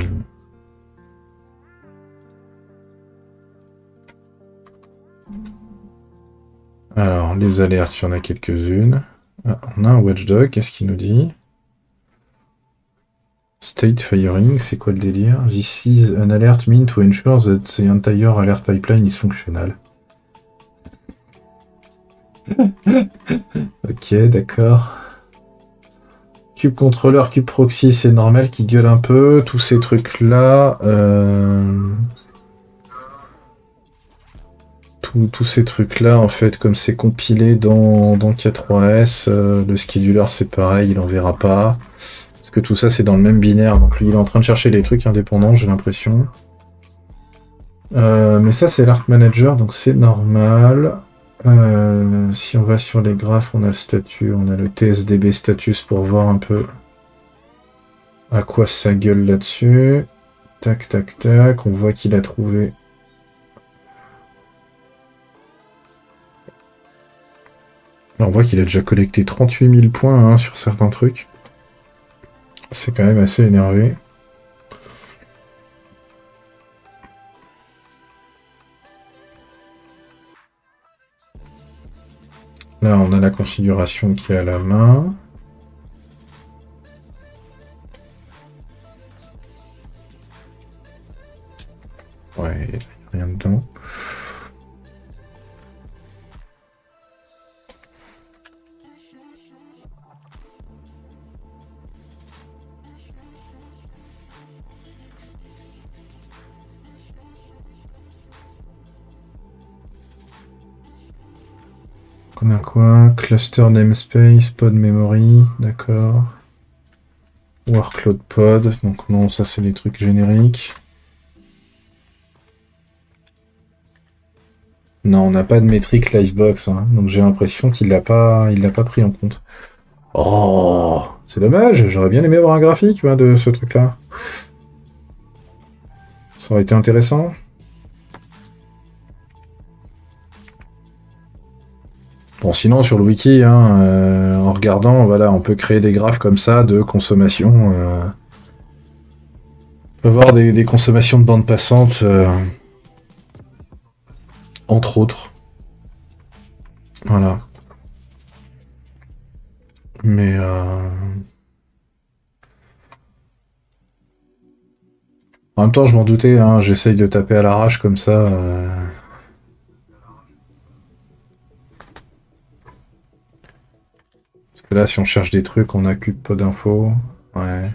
Alors, les alertes, il y en a quelques-unes. Ah, on a un watchdog, qu'est-ce qu'il nous dit? State firing, c'est quoi le délire? This is an alert meant to ensure that the entire alert pipeline is functional. Ok, d'accord. Cube controller, cube proxy, c'est normal qu'il gueule un peu. Tous ces trucs-là... Euh... Tous ces trucs-là, en fait, comme c'est compilé dans, dans K trois S, euh, le scheduler c'est pareil, il en verra pas. Parce que tout ça c'est dans le même binaire, donc lui il est en train de chercher des trucs indépendants, j'ai l'impression. Euh, mais ça c'est l'Art Manager, donc c'est normal. Euh, si on va sur les graphes, on a le statut, on a le T S D B status pour voir un peu à quoi ça gueule là-dessus. Tac, tac, tac. On voit qu'il a trouvé. On voit qu'il a déjà collecté trente-huit mille points hein, sur certains trucs. C'est quand même assez énervé. Là, on a la configuration qui est à la main. Ouais, il n'y a rien dedans. On a quoi? Cluster namespace, pod memory, d'accord. Workload pod, donc non, ça c'est les trucs génériques. Non, on n'a pas de métrique Livebox, hein, donc j'ai l'impression qu'il l'a pas, il l'a pas pris en compte. Oh, c'est dommage, j'aurais bien aimé avoir un graphique ben, de ce truc-là. Ça aurait été intéressant. Bon, sinon, sur le wiki, hein, euh, en regardant, voilà, on peut créer des graphes comme ça de consommation. Euh... On peut avoir des, des consommations de bande passante, euh, entre autres. Voilà. Mais... Euh... En même temps, je m'en doutais, hein, j'essaye de taper à l'arrache comme ça. Euh... Parce que là, si on cherche des trucs, on a que peu d'infos. Ouais.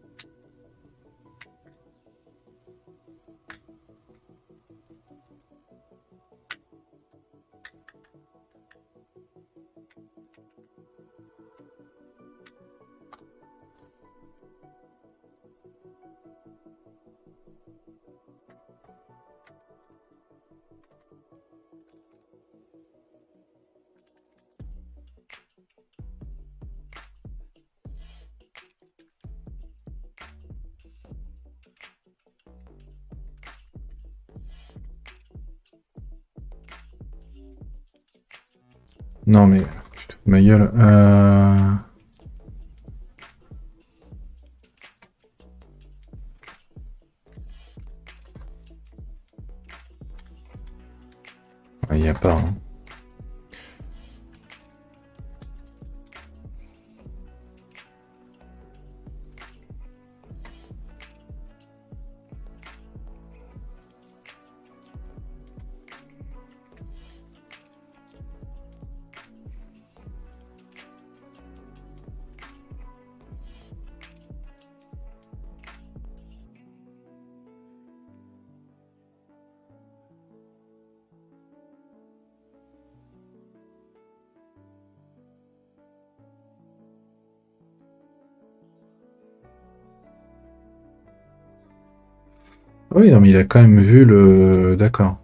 Non mais, tu te fous de ma gueule. Euh... Il n'y a pas. Hein. Oui, non mais il a quand même vu le... D'accord.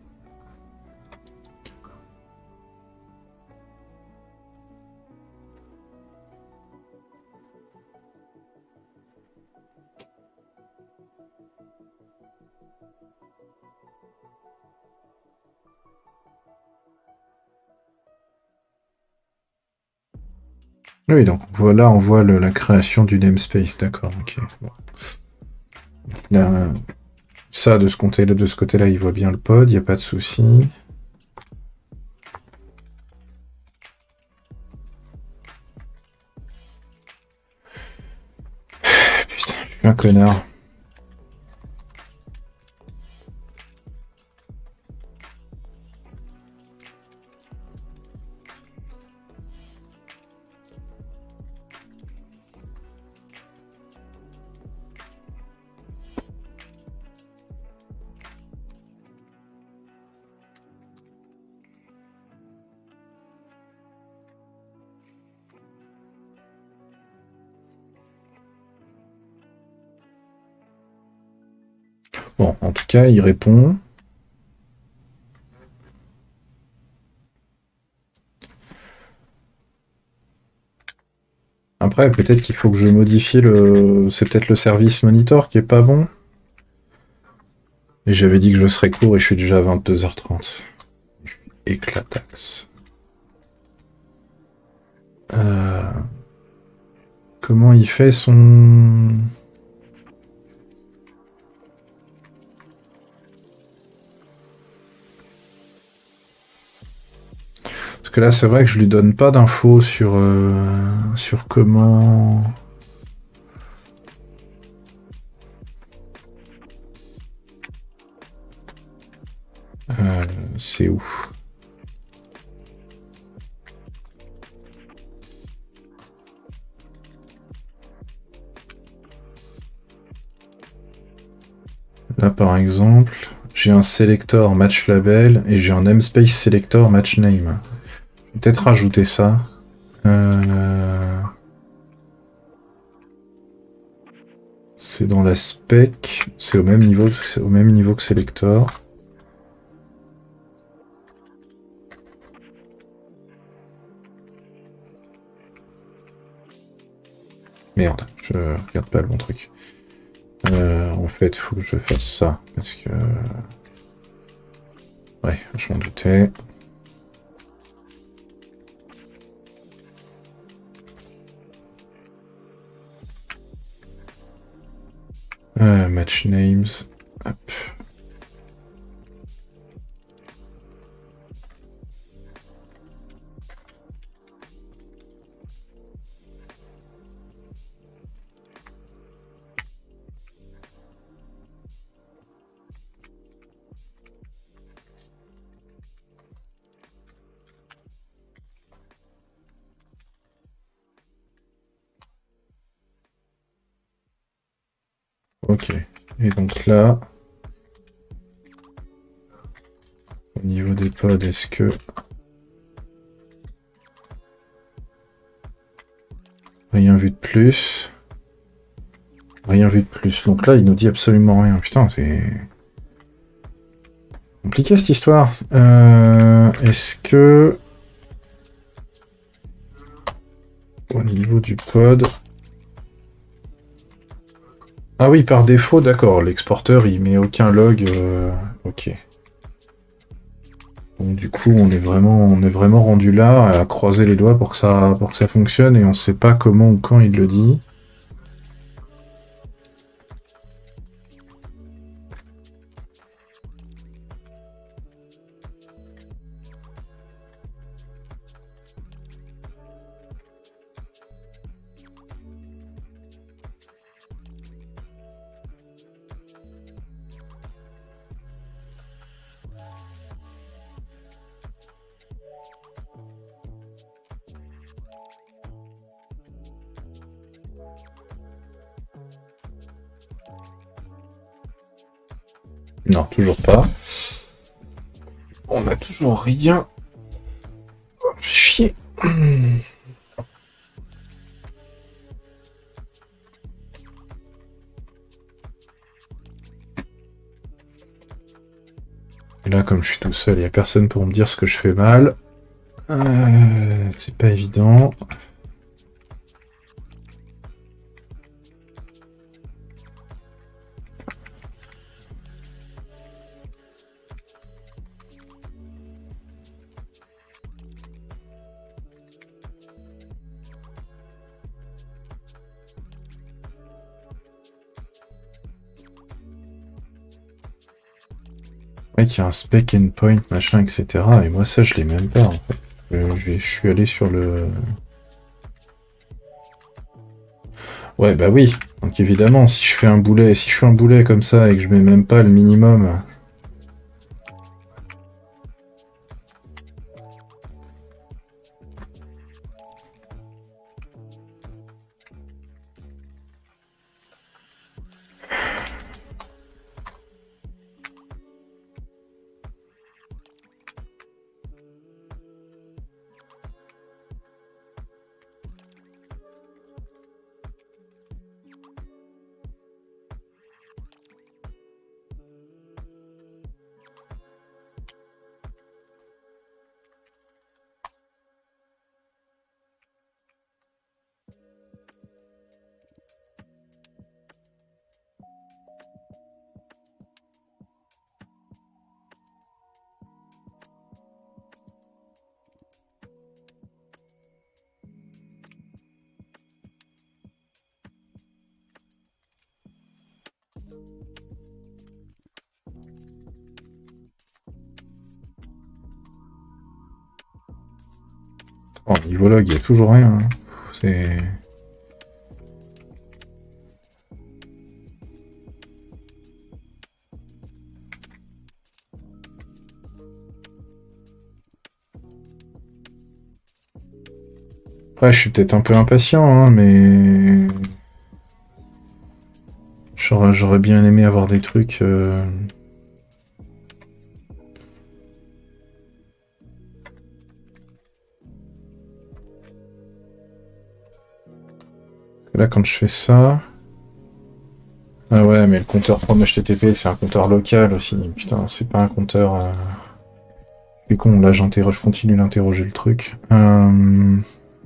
Oui, donc voilà, on voit le- la création du namespace, d'accord, ok. Bon. Là, ça, de ce côté-là, de ce côté-là, il voit bien le pod, il n'y a pas de souci. Putain, je suis un connard. Bon, en tout cas, il répond. Après, peut-être qu'il faut que je modifie le... C'est peut-être le service monitor qui est pas bon. Et j'avais dit que je serais court et je suis déjà à vingt-deux heures trente. Je suis éclataxe. Euh... Comment il fait son... Parce que là, c'est vrai que je lui donne pas d'infos sur, euh, sur comment... Euh, c'est où? Là, par exemple, j'ai un selector match label et j'ai un namespace selector match name. Je vais peut-être rajouter ça. Euh... C'est dans la spec, c'est au même niveau, c'est au même niveau que selector. Merde, je regarde pas le bon truc. Euh, en fait, il faut que je fasse ça, parce que... Ouais, je m'en doutais. Euh, match names. Hop. Ok. Et donc là, au niveau des pods, est-ce que... Rien vu de plus. Rien vu de plus. Donc là, il nous dit absolument rien. Putain, c'est... compliqué cette histoire. Euh, est-ce que... Au niveau du pod... Ah oui, par défaut, d'accord. L'exporteur, il met aucun log. Euh... Ok. Donc du coup, on est vraiment, on est vraiment rendu là à croiser les doigts pour que ça, pour que ça fonctionne et on sait pas comment ou quand il le dit. Non, toujours pas. On a toujours rien. Oh, chier. Et là, comme je suis tout seul, il n'y a personne pour me dire ce que je fais mal. Euh, c'est pas évident. Ouais, qu'il y a un spec endpoint, machin, et cetera. Et moi, ça, je l'ai même pas, en fait. Euh, je, vais- je suis allé sur le... Ouais, bah oui. Donc évidemment, si je fais un boulet, si je fais un boulet comme ça et que je mets même pas le minimum... Oh, niveau log, il n'y a toujours rien. Hein. C'est... Après, je suis peut-être un peu impatient, hein, mais... J'aurais, j'aurais bien aimé avoir des trucs... Euh... Là, quand je fais ça... Ah ouais, mais le compteur Chrome H T T P, c'est un compteur local aussi. Putain, c'est pas un compteur... Euh... Je suis con, là, j'interroge, je continue d'interroger le truc. Euh...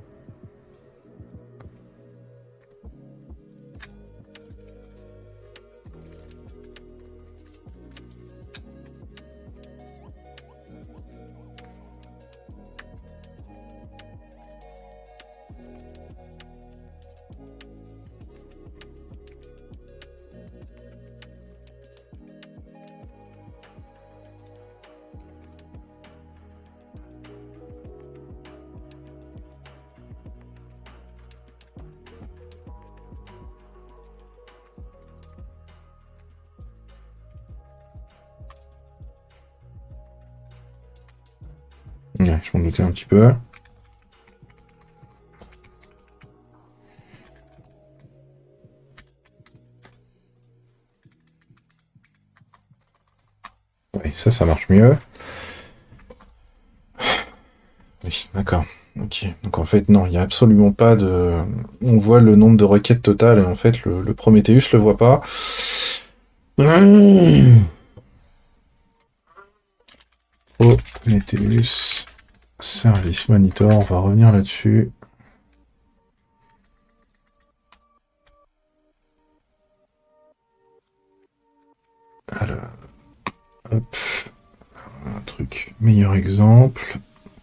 Ouais, je m'en doutais un petit peu. Oui, ça, ça marche mieux. Oui, d'accord. Ok. Donc en fait, non, il n'y a absolument pas de... On voit le nombre de requêtes totales et en fait, le, le Prometheus le voit pas. Mmh. Prometheus Service Monitor, on va revenir là-dessus. Alors, hop, un truc, meilleur exemple.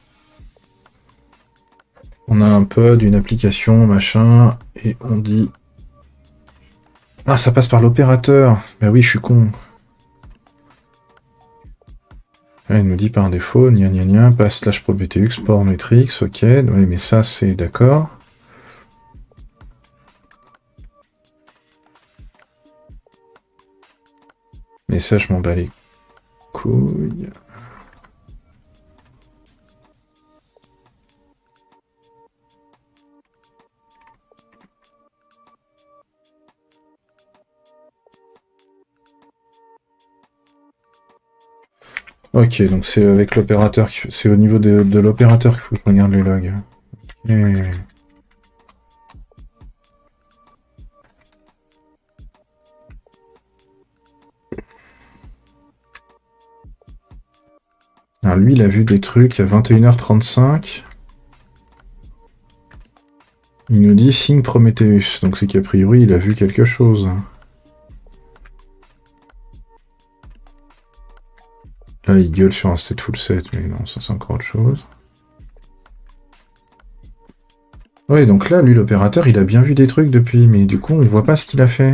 On a un pod, une application, machin, et on dit... Ah, ça passe par l'opérateur. Bah oui, je suis con. Là, il nous dit par défaut, gna gna gna, passe slash Prometheus, port Matrix, ok. Oui, mais ça, c'est d'accord. Mais ça, je m'en bats les couilles. Ok, donc c'est avec l'opérateur, c'est au niveau de, de l'opérateur qu'il faut que je regarde les logs. Okay. Alors lui, il a vu des trucs à vingt et une heures trente-cinq. Il nous dit signe Prometheus, donc c'est qu'a priori il a vu quelque chose. Là, il gueule sur un stateful set, mais non, ça c'est encore autre chose. Ouais, donc là, lui, l'opérateur, il a bien vu des trucs depuis, mais du coup, on voit pas ce qu'il a fait.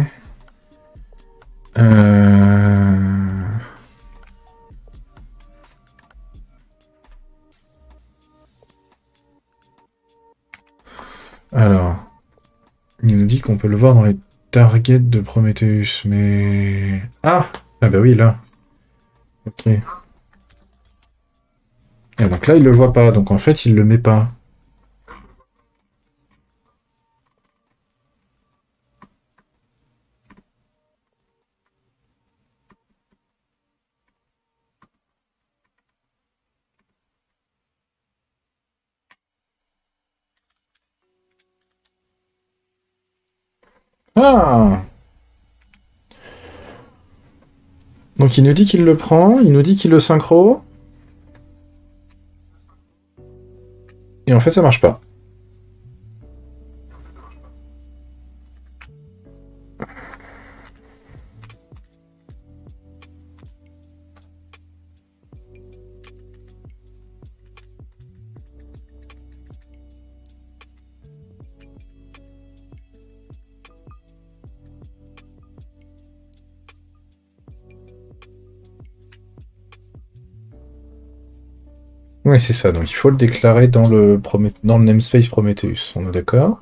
Euh... Alors, il nous dit qu'on peut le voir dans les targets de Prometheus, mais... Ah! Ah bah oui, là. Ok. Et donc là, il le voit pas, donc en fait, il le met pas. Ah! Donc il nous dit qu'il le prend, il nous dit qu'il le synchro. Et en fait, ça marche pas. Ouais, c'est ça. Donc il faut le déclarer dans le, Promé- dans le namespace Prometheus. On est d'accord?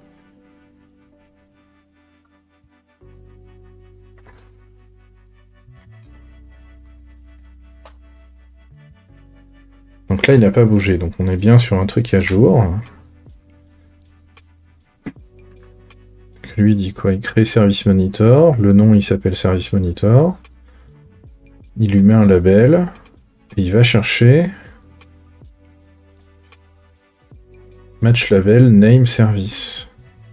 Donc là, il n'a pas bougé. Donc on est bien sur un truc à jour. Lui dit quoi? Il crée Service Monitor. Le nom, il s'appelle Service Monitor. Il lui met un label. Et il va chercher Match Label Name Service.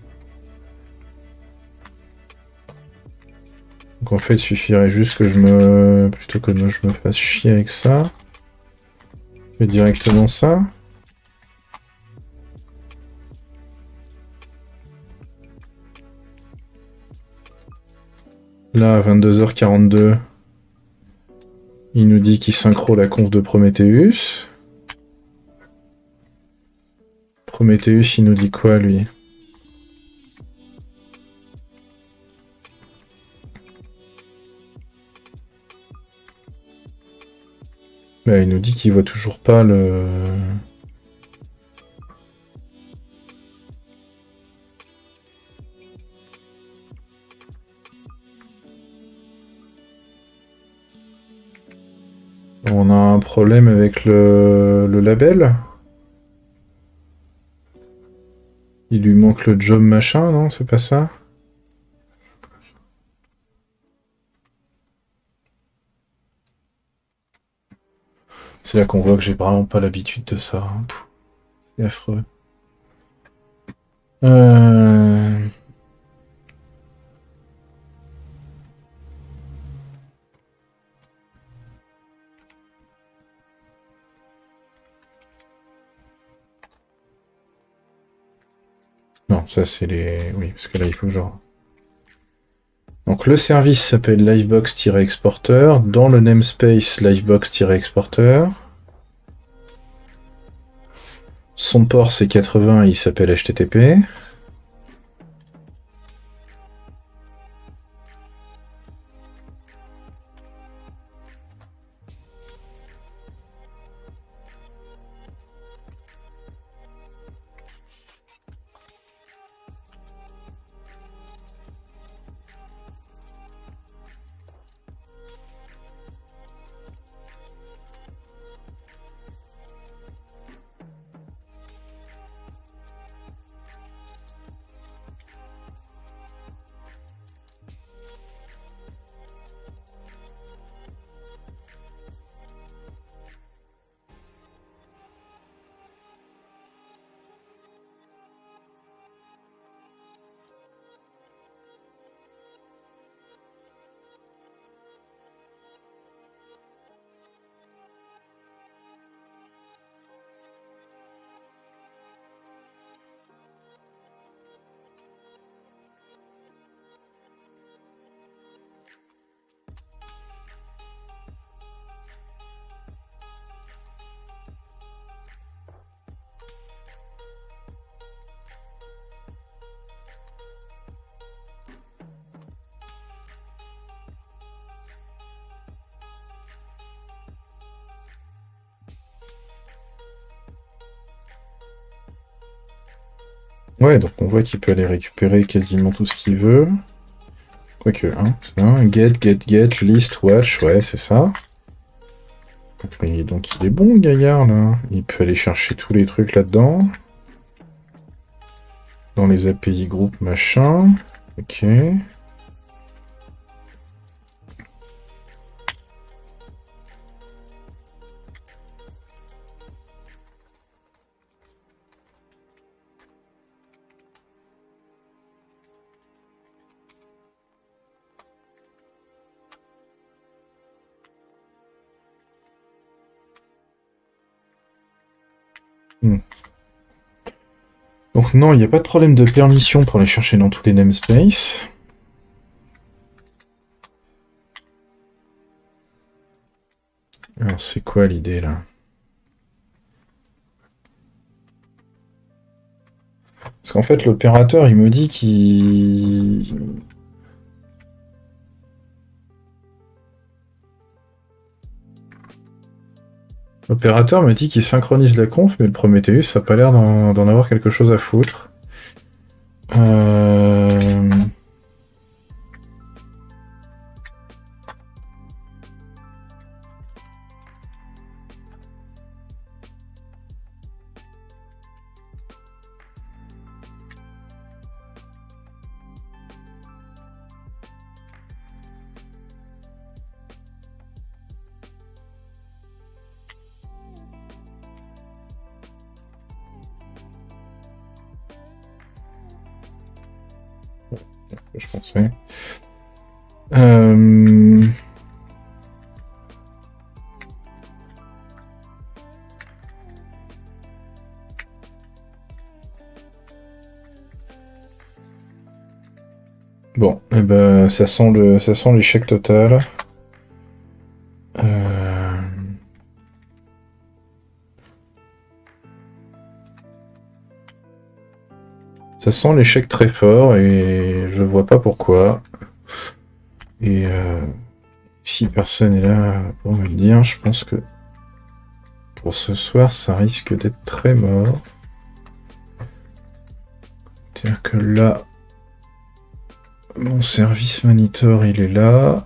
Donc en fait, il suffirait juste que je me... Plutôt que je me fasse chier avec ça. Je fais directement ça. Là, à vingt-deux heures quarante-deux, il nous dit qu'il synchro la conf de Prometheus. Prometheus, il nous dit quoi, lui? Bah, il nous dit qu'il voit toujours pas le... On a un problème avec le, le label. Il lui manque le job machin, non? C'est pas ça? C'est là qu'on voit que j'ai vraiment pas l'habitude de ça. C'est affreux. Euh... Non, ça c'est les... Oui, parce que là il faut que genre... Donc le service s'appelle livebox-exporter, dans le namespace livebox-exporter. Son port c'est quatre-vingts, il s'appelle H T T P. Ouais, donc on voit qu'il peut aller récupérer quasiment tout ce qu'il veut. Quoique, hein, hein, get, get, get, list, watch, ouais, c'est ça. Donc, donc il est bon, le gaillard, là. Il peut aller chercher tous les trucs là-dedans. Dans les A P I group, machin. Ok. Hmm. Donc non, il n'y a pas de problème de permission pour aller chercher dans tous les namespaces. Alors c'est quoi l'idée là? Parce qu'en fait l'opérateur il me dit qu'il... L'opérateur me dit qu'il synchronise la conf, mais le Prometheus, ça n'a pas l'air d'en d'en avoir quelque chose à foutre. Euh... Je pensais. Euh... Bon, eh ben, ça sent le, ça sent l'échec total. Euh... Ça sent l'échec très fort et je vois pas pourquoi. Et euh, si personne est là pour me le dire, je pense que pour ce soir, ça risque d'être très mort. C'est-à-dire que là, mon service monitor, il est là.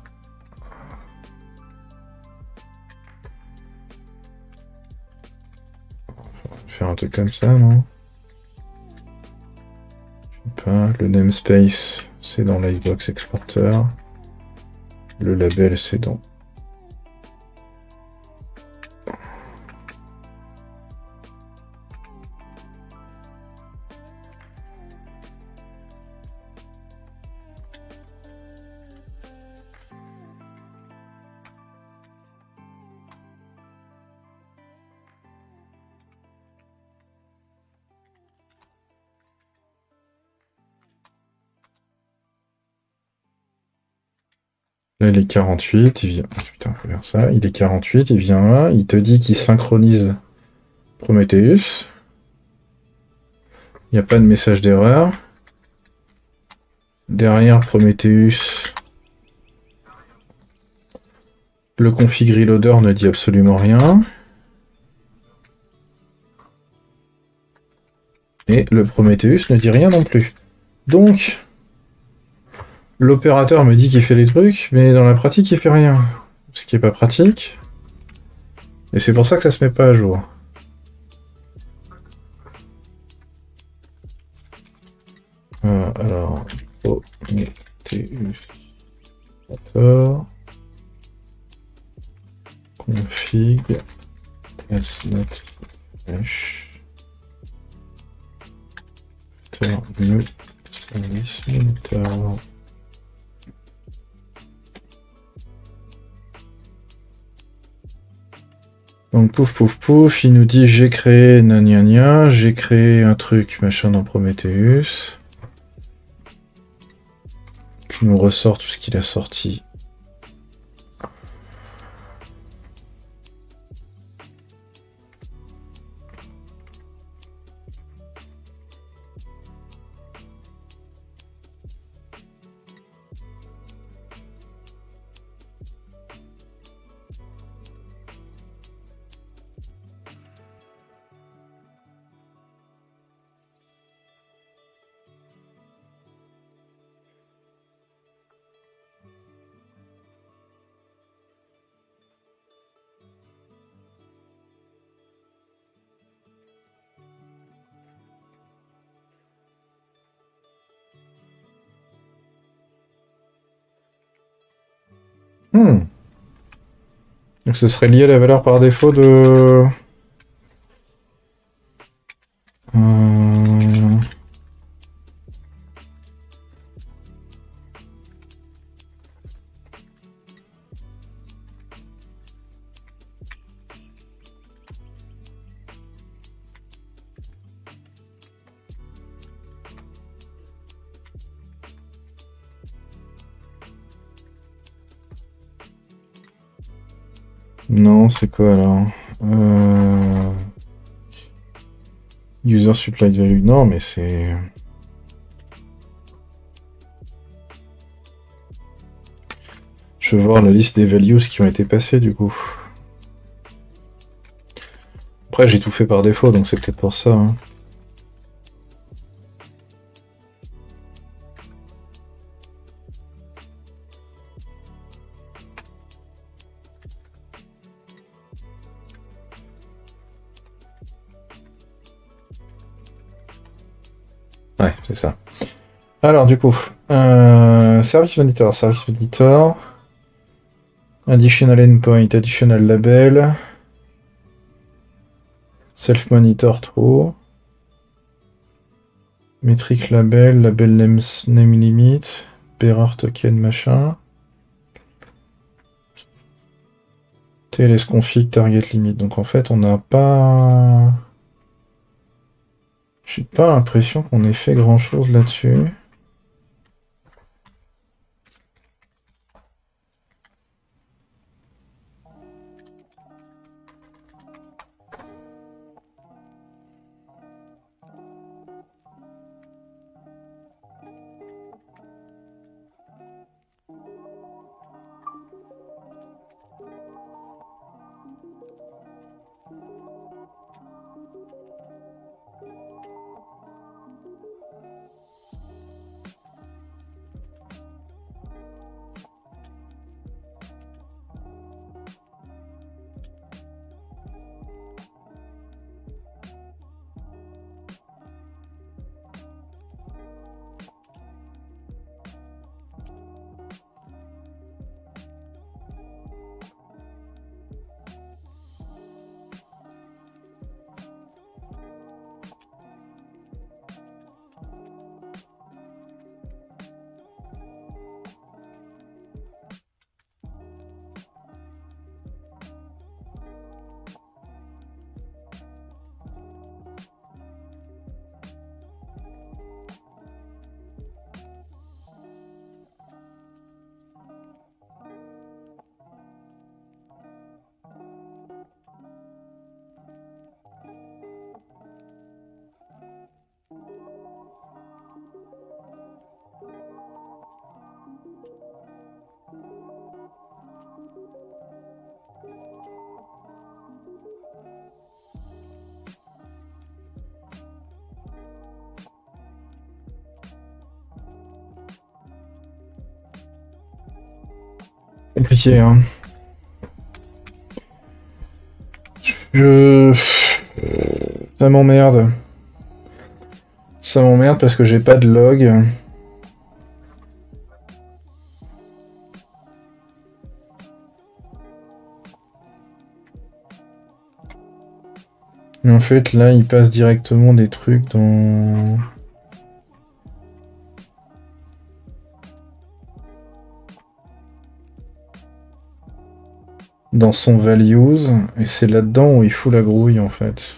On va faire un truc comme ça, non? Je sais pas. Le namespace, c'est dans Livebox Exporter. Le label, c'est dans... Là, il est quarante-huit, il vient... Putain, faut faire ça. Il est quarante-huit, il vient là, il te dit qu'il synchronise Prometheus. Il n'y a pas de message d'erreur. Derrière Prometheus, le config reloader ne dit absolument rien. Et le Prometheus ne dit rien non plus. Donc... L'opérateur me dit qu'il fait les trucs, mais dans la pratique, il fait rien. Ce qui est pas pratique. Et c'est pour ça que ça se met pas à jour. Euh, alors, Prometheus. Config. Testnet. Flash. New service monitor. Donc pouf pouf pouf, il nous dit j'ai créé gna j'ai créé un truc machin dans Prometheus. Qui nous ressort tout ce qu'il a sorti. Hmm. Donc ce serait lié à la valeur par défaut de... Euh... Non, c'est quoi alors? euh... User supplied value, non, mais c'est... Je veux voir la liste des values qui ont été passées du coup. Après, j'ai tout fait par défaut, donc c'est peut-être pour ça. Hein. Ouais, c'est ça. Alors, du coup, euh, Service Monitor, Service Monitor, Additional Endpoint, Additional Label, Self Monitor True, Metric Label, Label Name, name Limit, Bearer Token, machin, T L S Config, Target Limit. Donc en fait, on n'a pas... J'ai pas l'impression qu'on ait fait grand chose là-dessus. Compliqué, hein. Je... Ça m'emmerde. Ça m'emmerde parce que j'ai pas de log. Mais en fait, là, il passe directement des trucs dans... dans son values, et c'est là-dedans où il fout la grouille, en fait.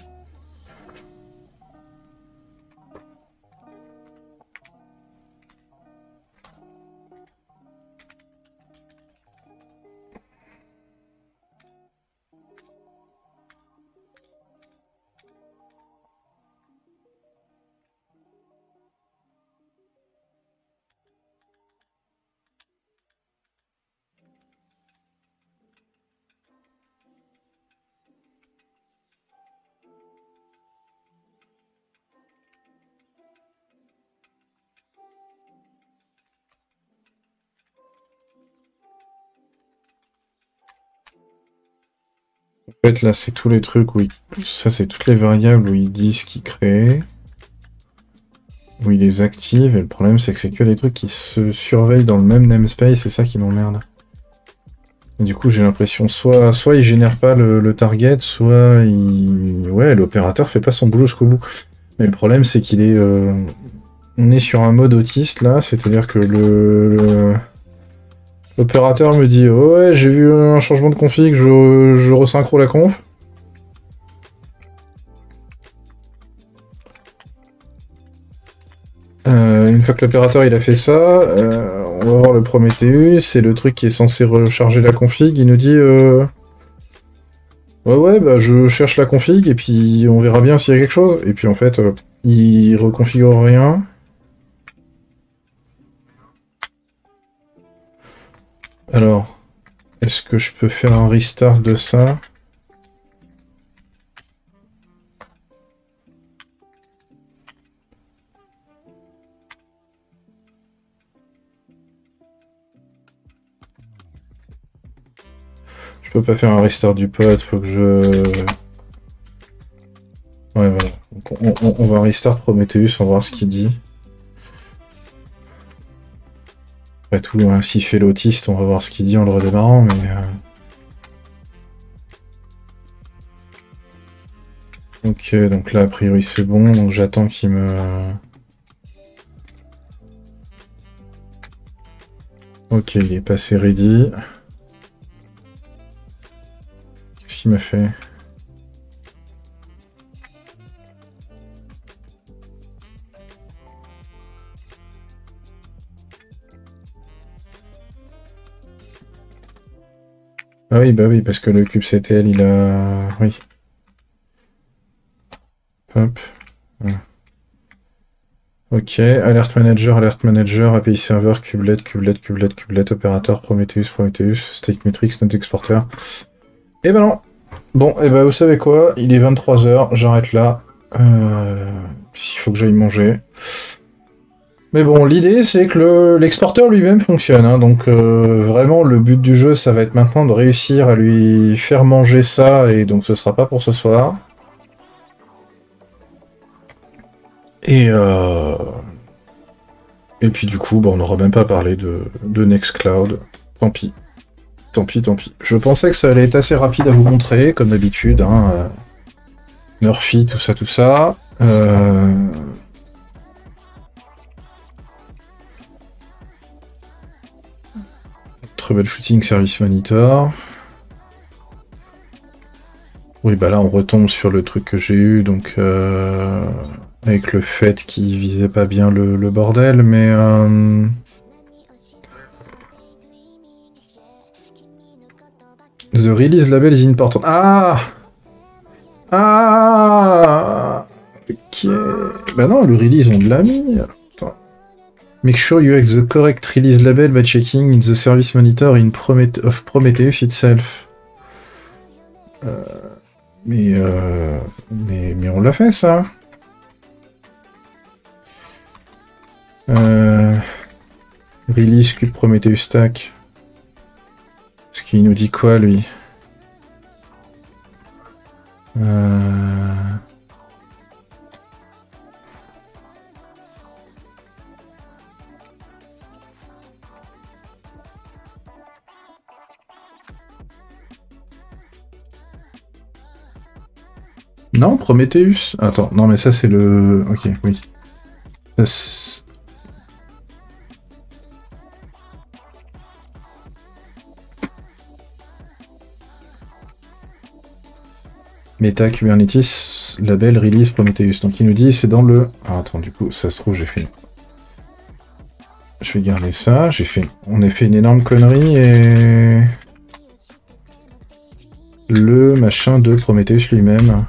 En fait, là, c'est tous les trucs où ils... Ça, c'est toutes les variables où ils disent qu'ils créent, où ils les activent, et le problème, c'est que c'est que les trucs qui se surveillent dans le même namespace, c'est ça qui m'emmerde. Du coup, j'ai l'impression, soit soit il génère pas le, le target, soit il... Ouais, l'opérateur fait pas son boulot jusqu'au bout. Mais le problème, c'est qu'il est... Euh... On est sur un mode autiste, là, c'est-à-dire que le... le... L'opérateur me dit oh, ouais, j'ai vu un changement de config, je, je resynchro la conf. Euh, une fois que l'opérateur il a fait ça, euh, on va voir le Prometheus, c'est le truc qui est censé recharger la config, il nous dit euh, ouais ouais bah je cherche la config et puis on verra bien s'il y a quelque chose. Et puis en fait euh, il reconfigure rien. Alors, est-ce que je peux faire un restart de ça? peux pas faire un restart du pod, faut que je... Ouais, voilà. Donc on, on, on va restart Prometheus, on va voir ce qu'il dit. Après tout, hein, s'il fait l'autiste, on va voir ce qu'il dit en le redémarrant, mais... Euh... Ok, donc là, a priori, c'est bon, donc j'attends qu'il me... Ok, il est passé ready. Qu'est-ce qu'il m'a fait? Ah oui, bah oui, parce que le kubectl, il a... Oui. Hop. Voilà. Ok, alert manager, alert manager, A P I server, kubelet, kubelet, kubelet, kubelet, opérateur, Prometheus, Prometheus, state metrics, note exporter. Et ben non. Bon, et ben vous savez quoi, il est vingt-trois heures, j'arrête là. Euh... Il faut que j'aille manger. Mais bon, l'idée c'est que l'exporteur le, lui-même fonctionne, hein, donc euh, vraiment le but du jeu ça va être maintenant de réussir à lui faire manger ça, et donc ce sera pas pour ce soir. Et euh... et puis du coup, bon, on n'aura même pas parlé de, de Nextcloud. Tant pis. Tant pis, tant pis. Je pensais que ça allait être assez rapide à vous montrer, comme d'habitude, hein. Euh... Murphy, tout ça, tout ça. Euh... Troubleshooting Service Monitor. Oui, bah là, on retombe sur le truc que j'ai eu, donc... Euh... avec le fait qu'il visait pas bien le, le bordel, mais... Euh... The release label is important. Ah Ah Ok. Bah non, le release, on l'a mis. Attends. Make sure you have the correct release label by checking in the service monitor in Promet of Prometheus itself. Euh... Mais, euh... mais... Mais on l'a fait, ça. Euh... Release cube Prometheus stack. Ce qu'il nous dit quoi, lui? euh... Non, Prometheus. Attends, non mais ça c'est le... Ok, oui. Ça, Meta Kubernetes label release Prometheus. Donc il nous dit c'est dans le... Ah, attends, du coup, ça se trouve, j'ai fait... Je vais garder ça. J'ai fait... On a fait une énorme connerie et... Le machin de Prometheus lui-même.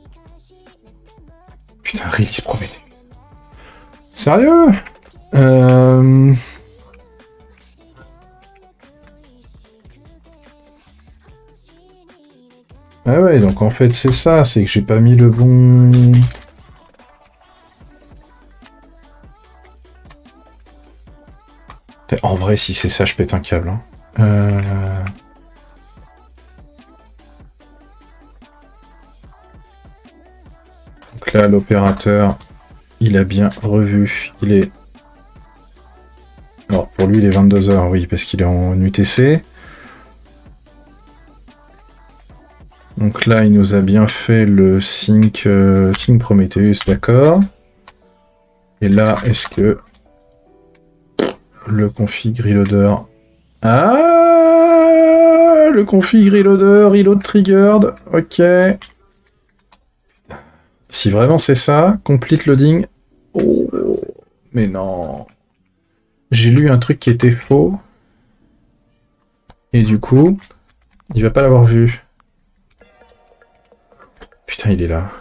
Putain, release Prometheus. Sérieux? Euh... Ah ouais, donc en fait c'est ça, c'est que j'ai pas mis le bon... En vrai, si c'est ça, je pète un câble. Hein. Euh... Donc là, l'opérateur, il a bien revu. Il est... Alors pour lui, il est vingt-deux heures, oui, parce qu'il est en U T C. Donc là, il nous a bien fait le sync, euh, sync Prometheus, d'accord. Et là, est-ce que le config reloader... Ah, le config reloader, reload triggered, ok. Si vraiment c'est ça, complete loading... Oh, mais non. J'ai lu un truc qui était faux. Et du coup, il va pas l'avoir vu. Putain, il est là.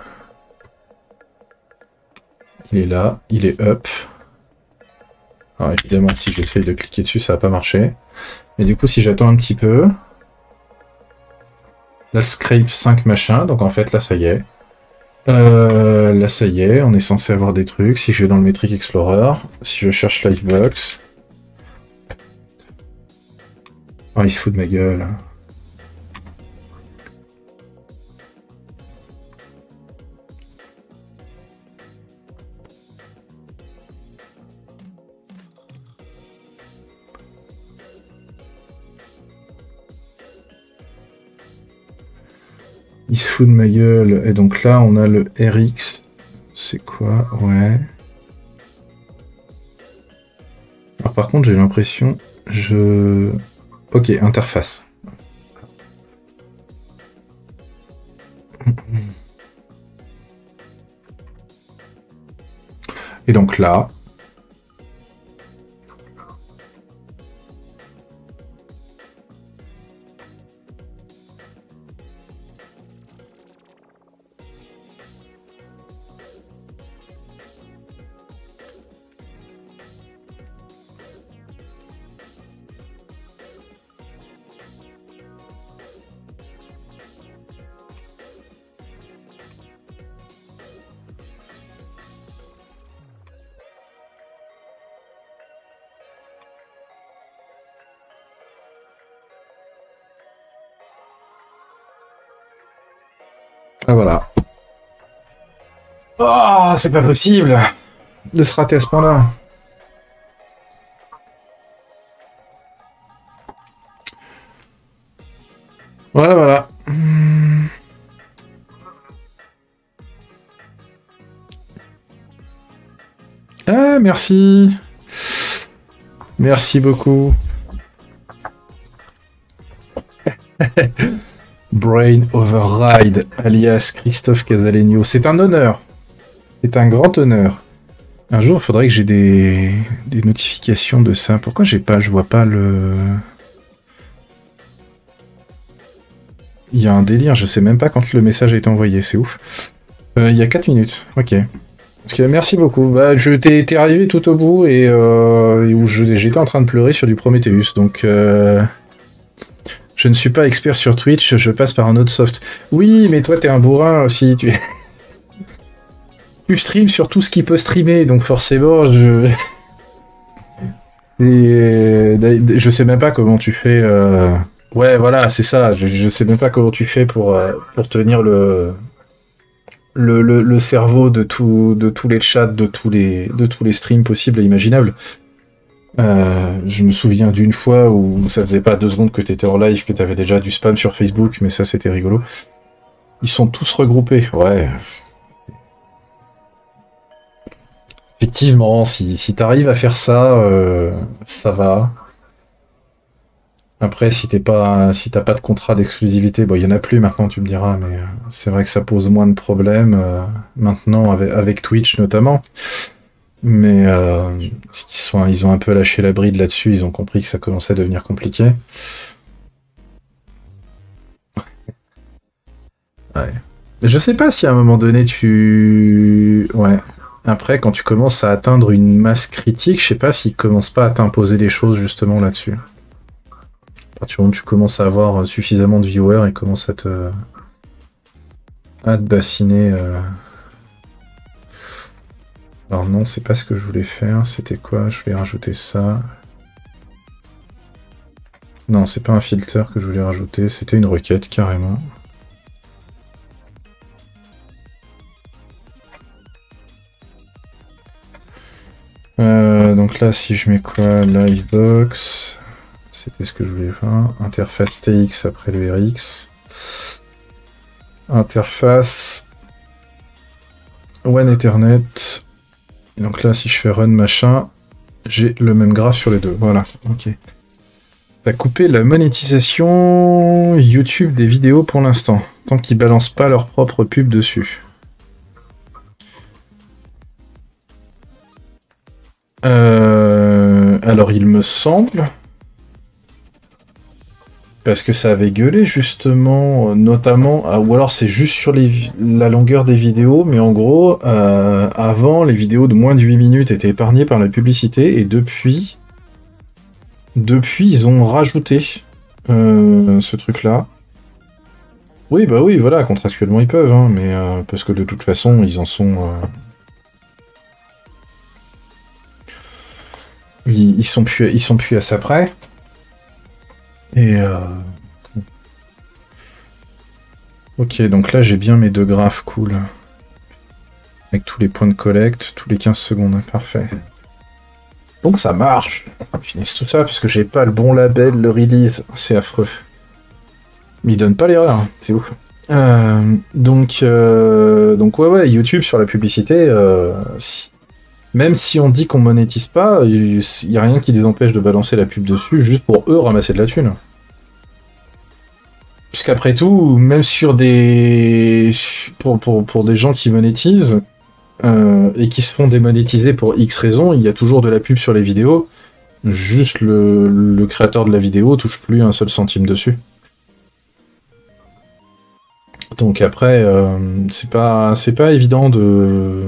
Il est là, il est up. Alors évidemment, si j'essaye de cliquer dessus, ça va pas marcher. Mais du coup, si j'attends un petit peu... Là, scrape cinq machin, donc en fait, là, ça y est. Euh, là, ça y est, on est censé avoir des trucs. Si je vais dans le Metric Explorer, si je cherche Livebox... Oh, il se fout de ma gueule. Il se fout de ma gueule. Et donc là, on a le R X. C'est quoi? Ouais. Alors par contre, j'ai l'impression... Je... Ok, interface. Et donc là... Ah, voilà. Oh, c'est pas possible de se rater à ce point-là. Voilà, voilà. Ah, merci. Merci beaucoup. Brain Override, alias Christophe Casalegno. C'est un honneur. C'est un grand honneur. Un jour, il faudrait que j'ai des... des notifications de ça. Pourquoi j'ai pas... Je vois pas le... Il y a un délire, je sais même pas quand le message a été envoyé, c'est ouf. Euh, il y a quatre minutes, ok. Parce que, merci beaucoup. Bah, je t'ai arrivé tout au bout et, euh, et où j'étais en train de pleurer sur du Prometheus, donc... Euh... Je ne suis pas expert sur Twitch, je passe par un autre soft. Oui, mais toi, t'es un bourrin aussi. Tu, tu streams sur tout ce qui peut streamer, donc forcément, je... Et... Je sais même pas comment tu fais... Euh... Ouais, voilà, c'est ça. Je, je sais même pas comment tu fais pour, euh, pour tenir le... Le, le, le cerveau de, tout, de tous les chats, de tous les, de tous les streams possibles et imaginables. Euh, je me souviens d'une fois où ça faisait pas deux secondes que t'étais en live, que t'avais déjà du spam sur Facebook, mais ça c'était rigolo. Ils sont tous regroupés, ouais. Effectivement, si, si t'arrives à faire ça, euh, ça va. Après, si t'es pas, si t'as pas de contrat d'exclusivité, bon, il y en a plus maintenant, tu me diras, mais euh, c'est vrai que ça pose moins de problèmes euh, maintenant avec, avec Twitch notamment. Mais euh, ils, sont, ils ont un peu lâché la bride là-dessus, ils ont compris que ça commençait à devenir compliqué. Ouais. Je sais pas si à un moment donné tu... Ouais. Après, quand tu commences à atteindre une masse critique, je sais pas s'ils commencent pas à t'imposer des choses justement là-dessus. À partir du moment où tu commences à avoir suffisamment de viewers, ils commencent à te... à te bassiner... Euh... Alors non, c'est pas ce que je voulais faire, c'était quoi? Je voulais rajouter ça. Non, c'est pas un filter que je voulais rajouter, c'était une requête carrément. Euh, donc là, si je mets quoi? Livebox, c'était ce que je voulais faire. Interface T X après le R X. Interface One Ethernet. Et donc là, si je fais run machin, j'ai le même graphe sur les deux. Voilà, ok. T'as coupé la monétisation YouTube des vidéos pour l'instant, tant qu'ils balancent pas leur propre pub dessus. Euh... Alors, il me semble... Parce que ça avait gueulé justement, notamment, ou alors c'est juste sur les, la longueur des vidéos, mais en gros, euh, avant, les vidéos de moins de huit minutes étaient épargnées par la publicité, et depuis, depuis ils ont rajouté euh, ce truc-là. Oui, bah oui, voilà, contractuellement ils peuvent, hein, mais euh, parce que de toute façon, ils en sont... Euh, ils, ils, sont plus, ils sont plus à ça près. Et euh... ok, donc là j'ai bien mes deux graphes, cool. Avec tous les points de collecte, tous les quinze secondes, parfait. Donc ça marche. On finisse tout ça parce que j'ai pas le bon label, le release, c'est affreux. Mais il donne pas l'erreur, hein. C'est ouf. Euh, donc, euh, donc ouais, ouais, YouTube sur la publicité, euh, si, même si on dit qu'on monétise pas, il y, y a rien qui les empêche de balancer la pub dessus juste pour eux ramasser de la thune. Puisqu'après tout, même sur des pour, pour, pour des gens qui monétisent euh, et qui se font démonétiser pour X raisons, il y a toujours de la pub sur les vidéos. Juste le, le créateur de la vidéo touche plus un seul centime dessus. Donc après, euh, c'est pas c'est pas évident de.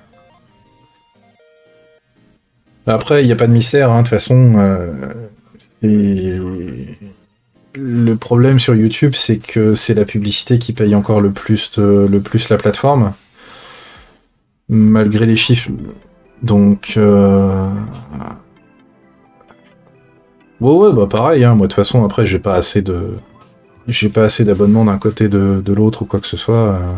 Après, il n'y a pas de mystère, hein, de toute façon. Euh, et... Le problème sur YouTube, c'est que c'est la publicité qui paye encore le plus de, le plus la plateforme, malgré les chiffres. Donc, euh... ouais, ouais, bah pareil. Hein, moi, de toute façon, après, j'ai pas assez de. J'ai pas assez d'abonnements d'un côté de, de l'autre ou quoi que ce soit. Euh...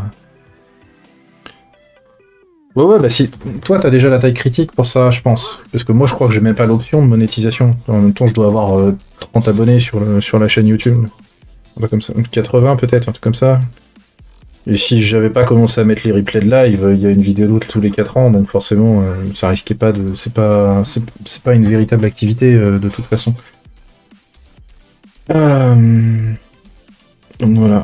Ouais, ouais, bah si. Toi, t'as déjà la taille critique pour ça, je pense. Parce que moi, je crois que j'ai même pas l'option de monétisation. En même temps, je dois avoir euh, trente abonnés sur, le, sur la chaîne YouTube. Un truc comme ça. quatre-vingts peut-être, un truc comme ça. Et si j'avais pas commencé à mettre les replays de live, il y a une vidéo d'autre tous les quatre ans, donc forcément, euh, ça risquait pas de. C'est pas. C'est pas une véritable activité euh, de toute façon. Euh... Donc voilà.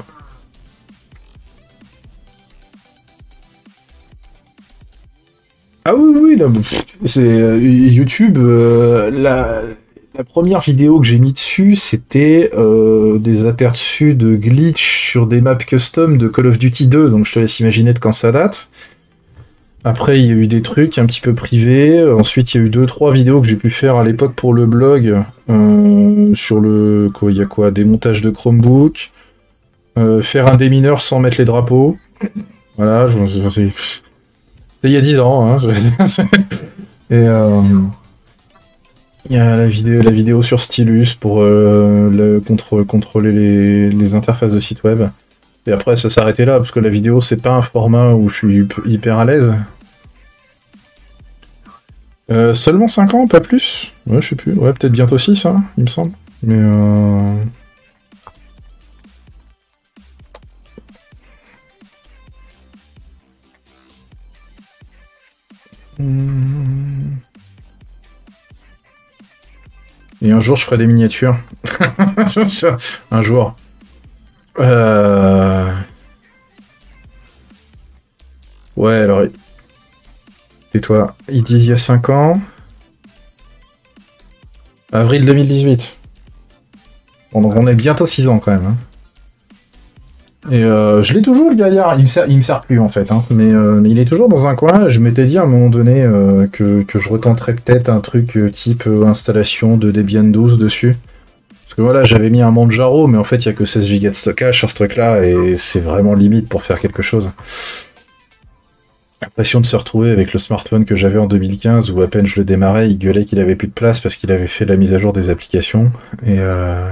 Ah oui, oui, là, c'est euh, YouTube. Euh, la, la première vidéo que j'ai mis dessus, c'était euh, des aperçus de glitch sur des maps custom de Call of Duty deux, donc je te laisse imaginer de quand ça date. Après, il y a eu des trucs un petit peu privés. Ensuite, il y a eu deux trois vidéos que j'ai pu faire à l'époque pour le blog euh, sur le quoi, il y a quoi, des montages de Chromebook. Euh, faire un démineur sans mettre les drapeaux. Voilà, je, je, c'est... c'était il y a dix ans. Hein, je... Et euh, il y a la vidéo, la vidéo sur Stylus pour euh, le, contre, contrôler les, les interfaces de site web. Et après, ça s'arrêtait là, parce que la vidéo, c'est pas un format où je suis hyper à l'aise. Euh, seulement cinq ans, pas plus. Ouais, je sais plus. Ouais, peut-être bientôt six, hein, il me semble. Mais euh... Et un jour, je ferai des miniatures. Un jour. Euh... Ouais, alors... Tais-toi. Ils disent il y a cinq ans. Avril deux mille dix-huit. Bon, donc on est bientôt six ans, quand même. Hein. Et euh, je l'ai toujours, le gaillard. Il me sert, il me sert plus, en fait. Hein. Mais, euh, mais il est toujours dans un coin. Je m'étais dit à un moment donné euh, que, que je retenterais peut-être un truc euh, type euh, installation de Debian douze dessus. Parce que voilà, j'avais mis un Manjaro, mais en fait, il n'y a que seize gigas de stockage sur ce truc-là, et c'est vraiment limite pour faire quelque chose. L'impression de se retrouver avec le smartphone que j'avais en deux mille quinze, où à peine je le démarrais, il gueulait qu'il avait plus de place parce qu'il avait fait la mise à jour des applications. Et euh...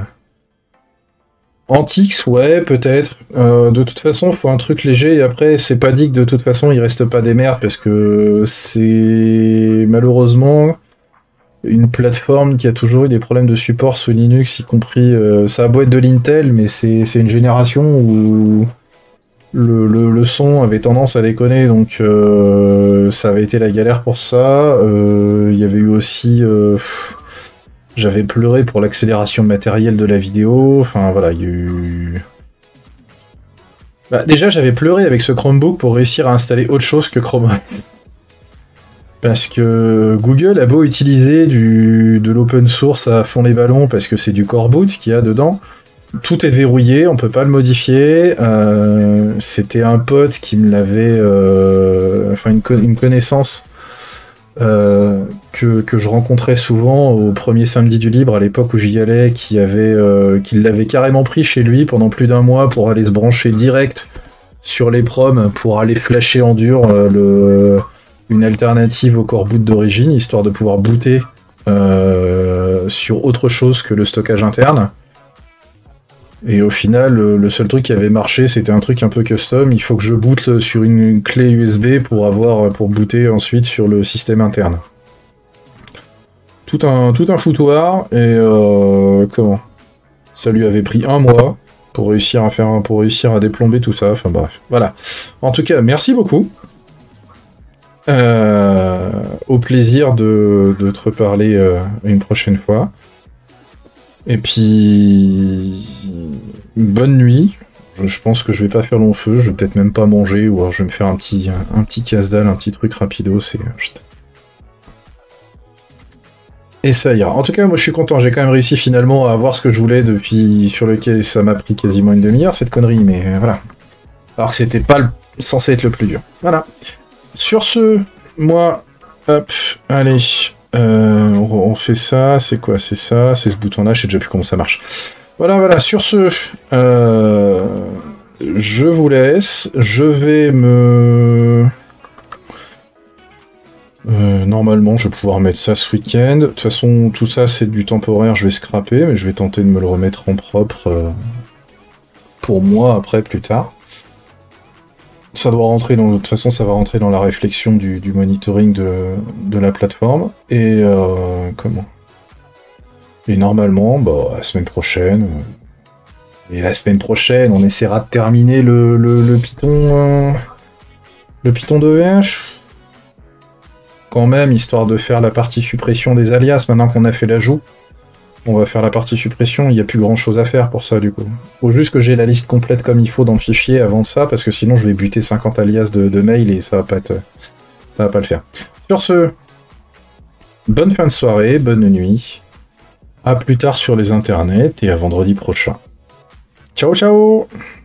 Antix, ouais, peut-être. Euh, de toute façon, il faut un truc léger, et après, c'est pas dit que de toute façon, il reste pas des merdes, parce que c'est malheureusement une plateforme qui a toujours eu des problèmes de support sous Linux, y compris... Euh, ça a beau être de l'Intel, mais c'est une génération où le, le, le son avait tendance à déconner, donc euh, ça avait été la galère pour ça. Il euh, y avait eu aussi... Euh, J'avais pleuré pour l'accélération matérielle de la vidéo, enfin voilà, il y a eu... Bah, déjà, j'avais pleuré avec ce Chromebook pour réussir à installer autre chose que Chrome O S. Parce que Google a beau utiliser du, de l'open source à fond les ballons, parce que c'est du core boot qu'il y a dedans, tout est verrouillé, on peut pas le modifier. Euh, C'était un pote qui me l'avait... Euh, enfin, une, co une connaissance... Euh, que, que je rencontrais souvent au premier samedi du libre à l'époque où j'y allais, qui avait, euh, qui l'avait carrément pris chez lui pendant plus d'un mois pour aller se brancher direct sur les proms pour aller flasher en dur euh, le, une alternative au core boot d'origine, histoire de pouvoir booter euh, sur autre chose que le stockage interne. Et au final, le seul truc qui avait marché, c'était un truc un peu custom. Il faut que je boote sur une clé U S B pour avoir, pour booter ensuite sur le système interne. Tout un, tout un foutoir, et euh, comment? Ça lui avait pris un mois. pour réussir à faire, pour réussir à déplomber tout ça. Enfin bref, voilà. En tout cas, merci beaucoup. Euh, au plaisir de, de te reparler euh, une prochaine fois. Et puis, bonne nuit. Je, je pense que je vais pas faire long feu, je vais peut-être même pas manger, ou alors je vais me faire un petit, un, un petit casse-dalle, un petit truc rapido, c'est... Et ça ira. En tout cas, moi je suis content, j'ai quand même réussi finalement à avoir ce que je voulais depuis, sur lequel ça m'a pris quasiment une demi-heure, cette connerie, mais euh, voilà. Alors que c'était pas le, censé être le plus dur. Voilà. Sur ce, moi, hop, allez, euh, on, on fait ça, c'est quoi, c'est ça, c'est ce bouton-là, je sais déjà plus comment ça marche. Voilà, voilà, sur ce, euh, je vous laisse, je vais me... Euh, normalement, je vais pouvoir mettre ça ce week-end. De toute façon, tout ça, c'est du temporaire, je vais scraper, mais je vais tenter de me le remettre en propre euh, pour moi, après, plus tard. Ça doit rentrer dans... De toute façon, ça va rentrer dans la réflexion du, du monitoring de, de la plateforme. Et... Euh, comment Et normalement, bah, la semaine prochaine... Euh, et la semaine prochaine, on essaiera de terminer le, le, le Python... Euh, le Python de V H. Quand même, histoire de faire la partie suppression des alias, maintenant qu'on a fait l'ajout. On va faire la partie suppression, il n'y a plus grand chose à faire pour ça du coup. Faut juste que j'ai la liste complète comme il faut dans le fichier avant de ça, parce que sinon je vais buter cinquante alias de, de mail et ça va pas être, ça va pas le faire. Sur ce, bonne fin de soirée, bonne nuit, à plus tard sur les internets et à vendredi prochain. Ciao ciao!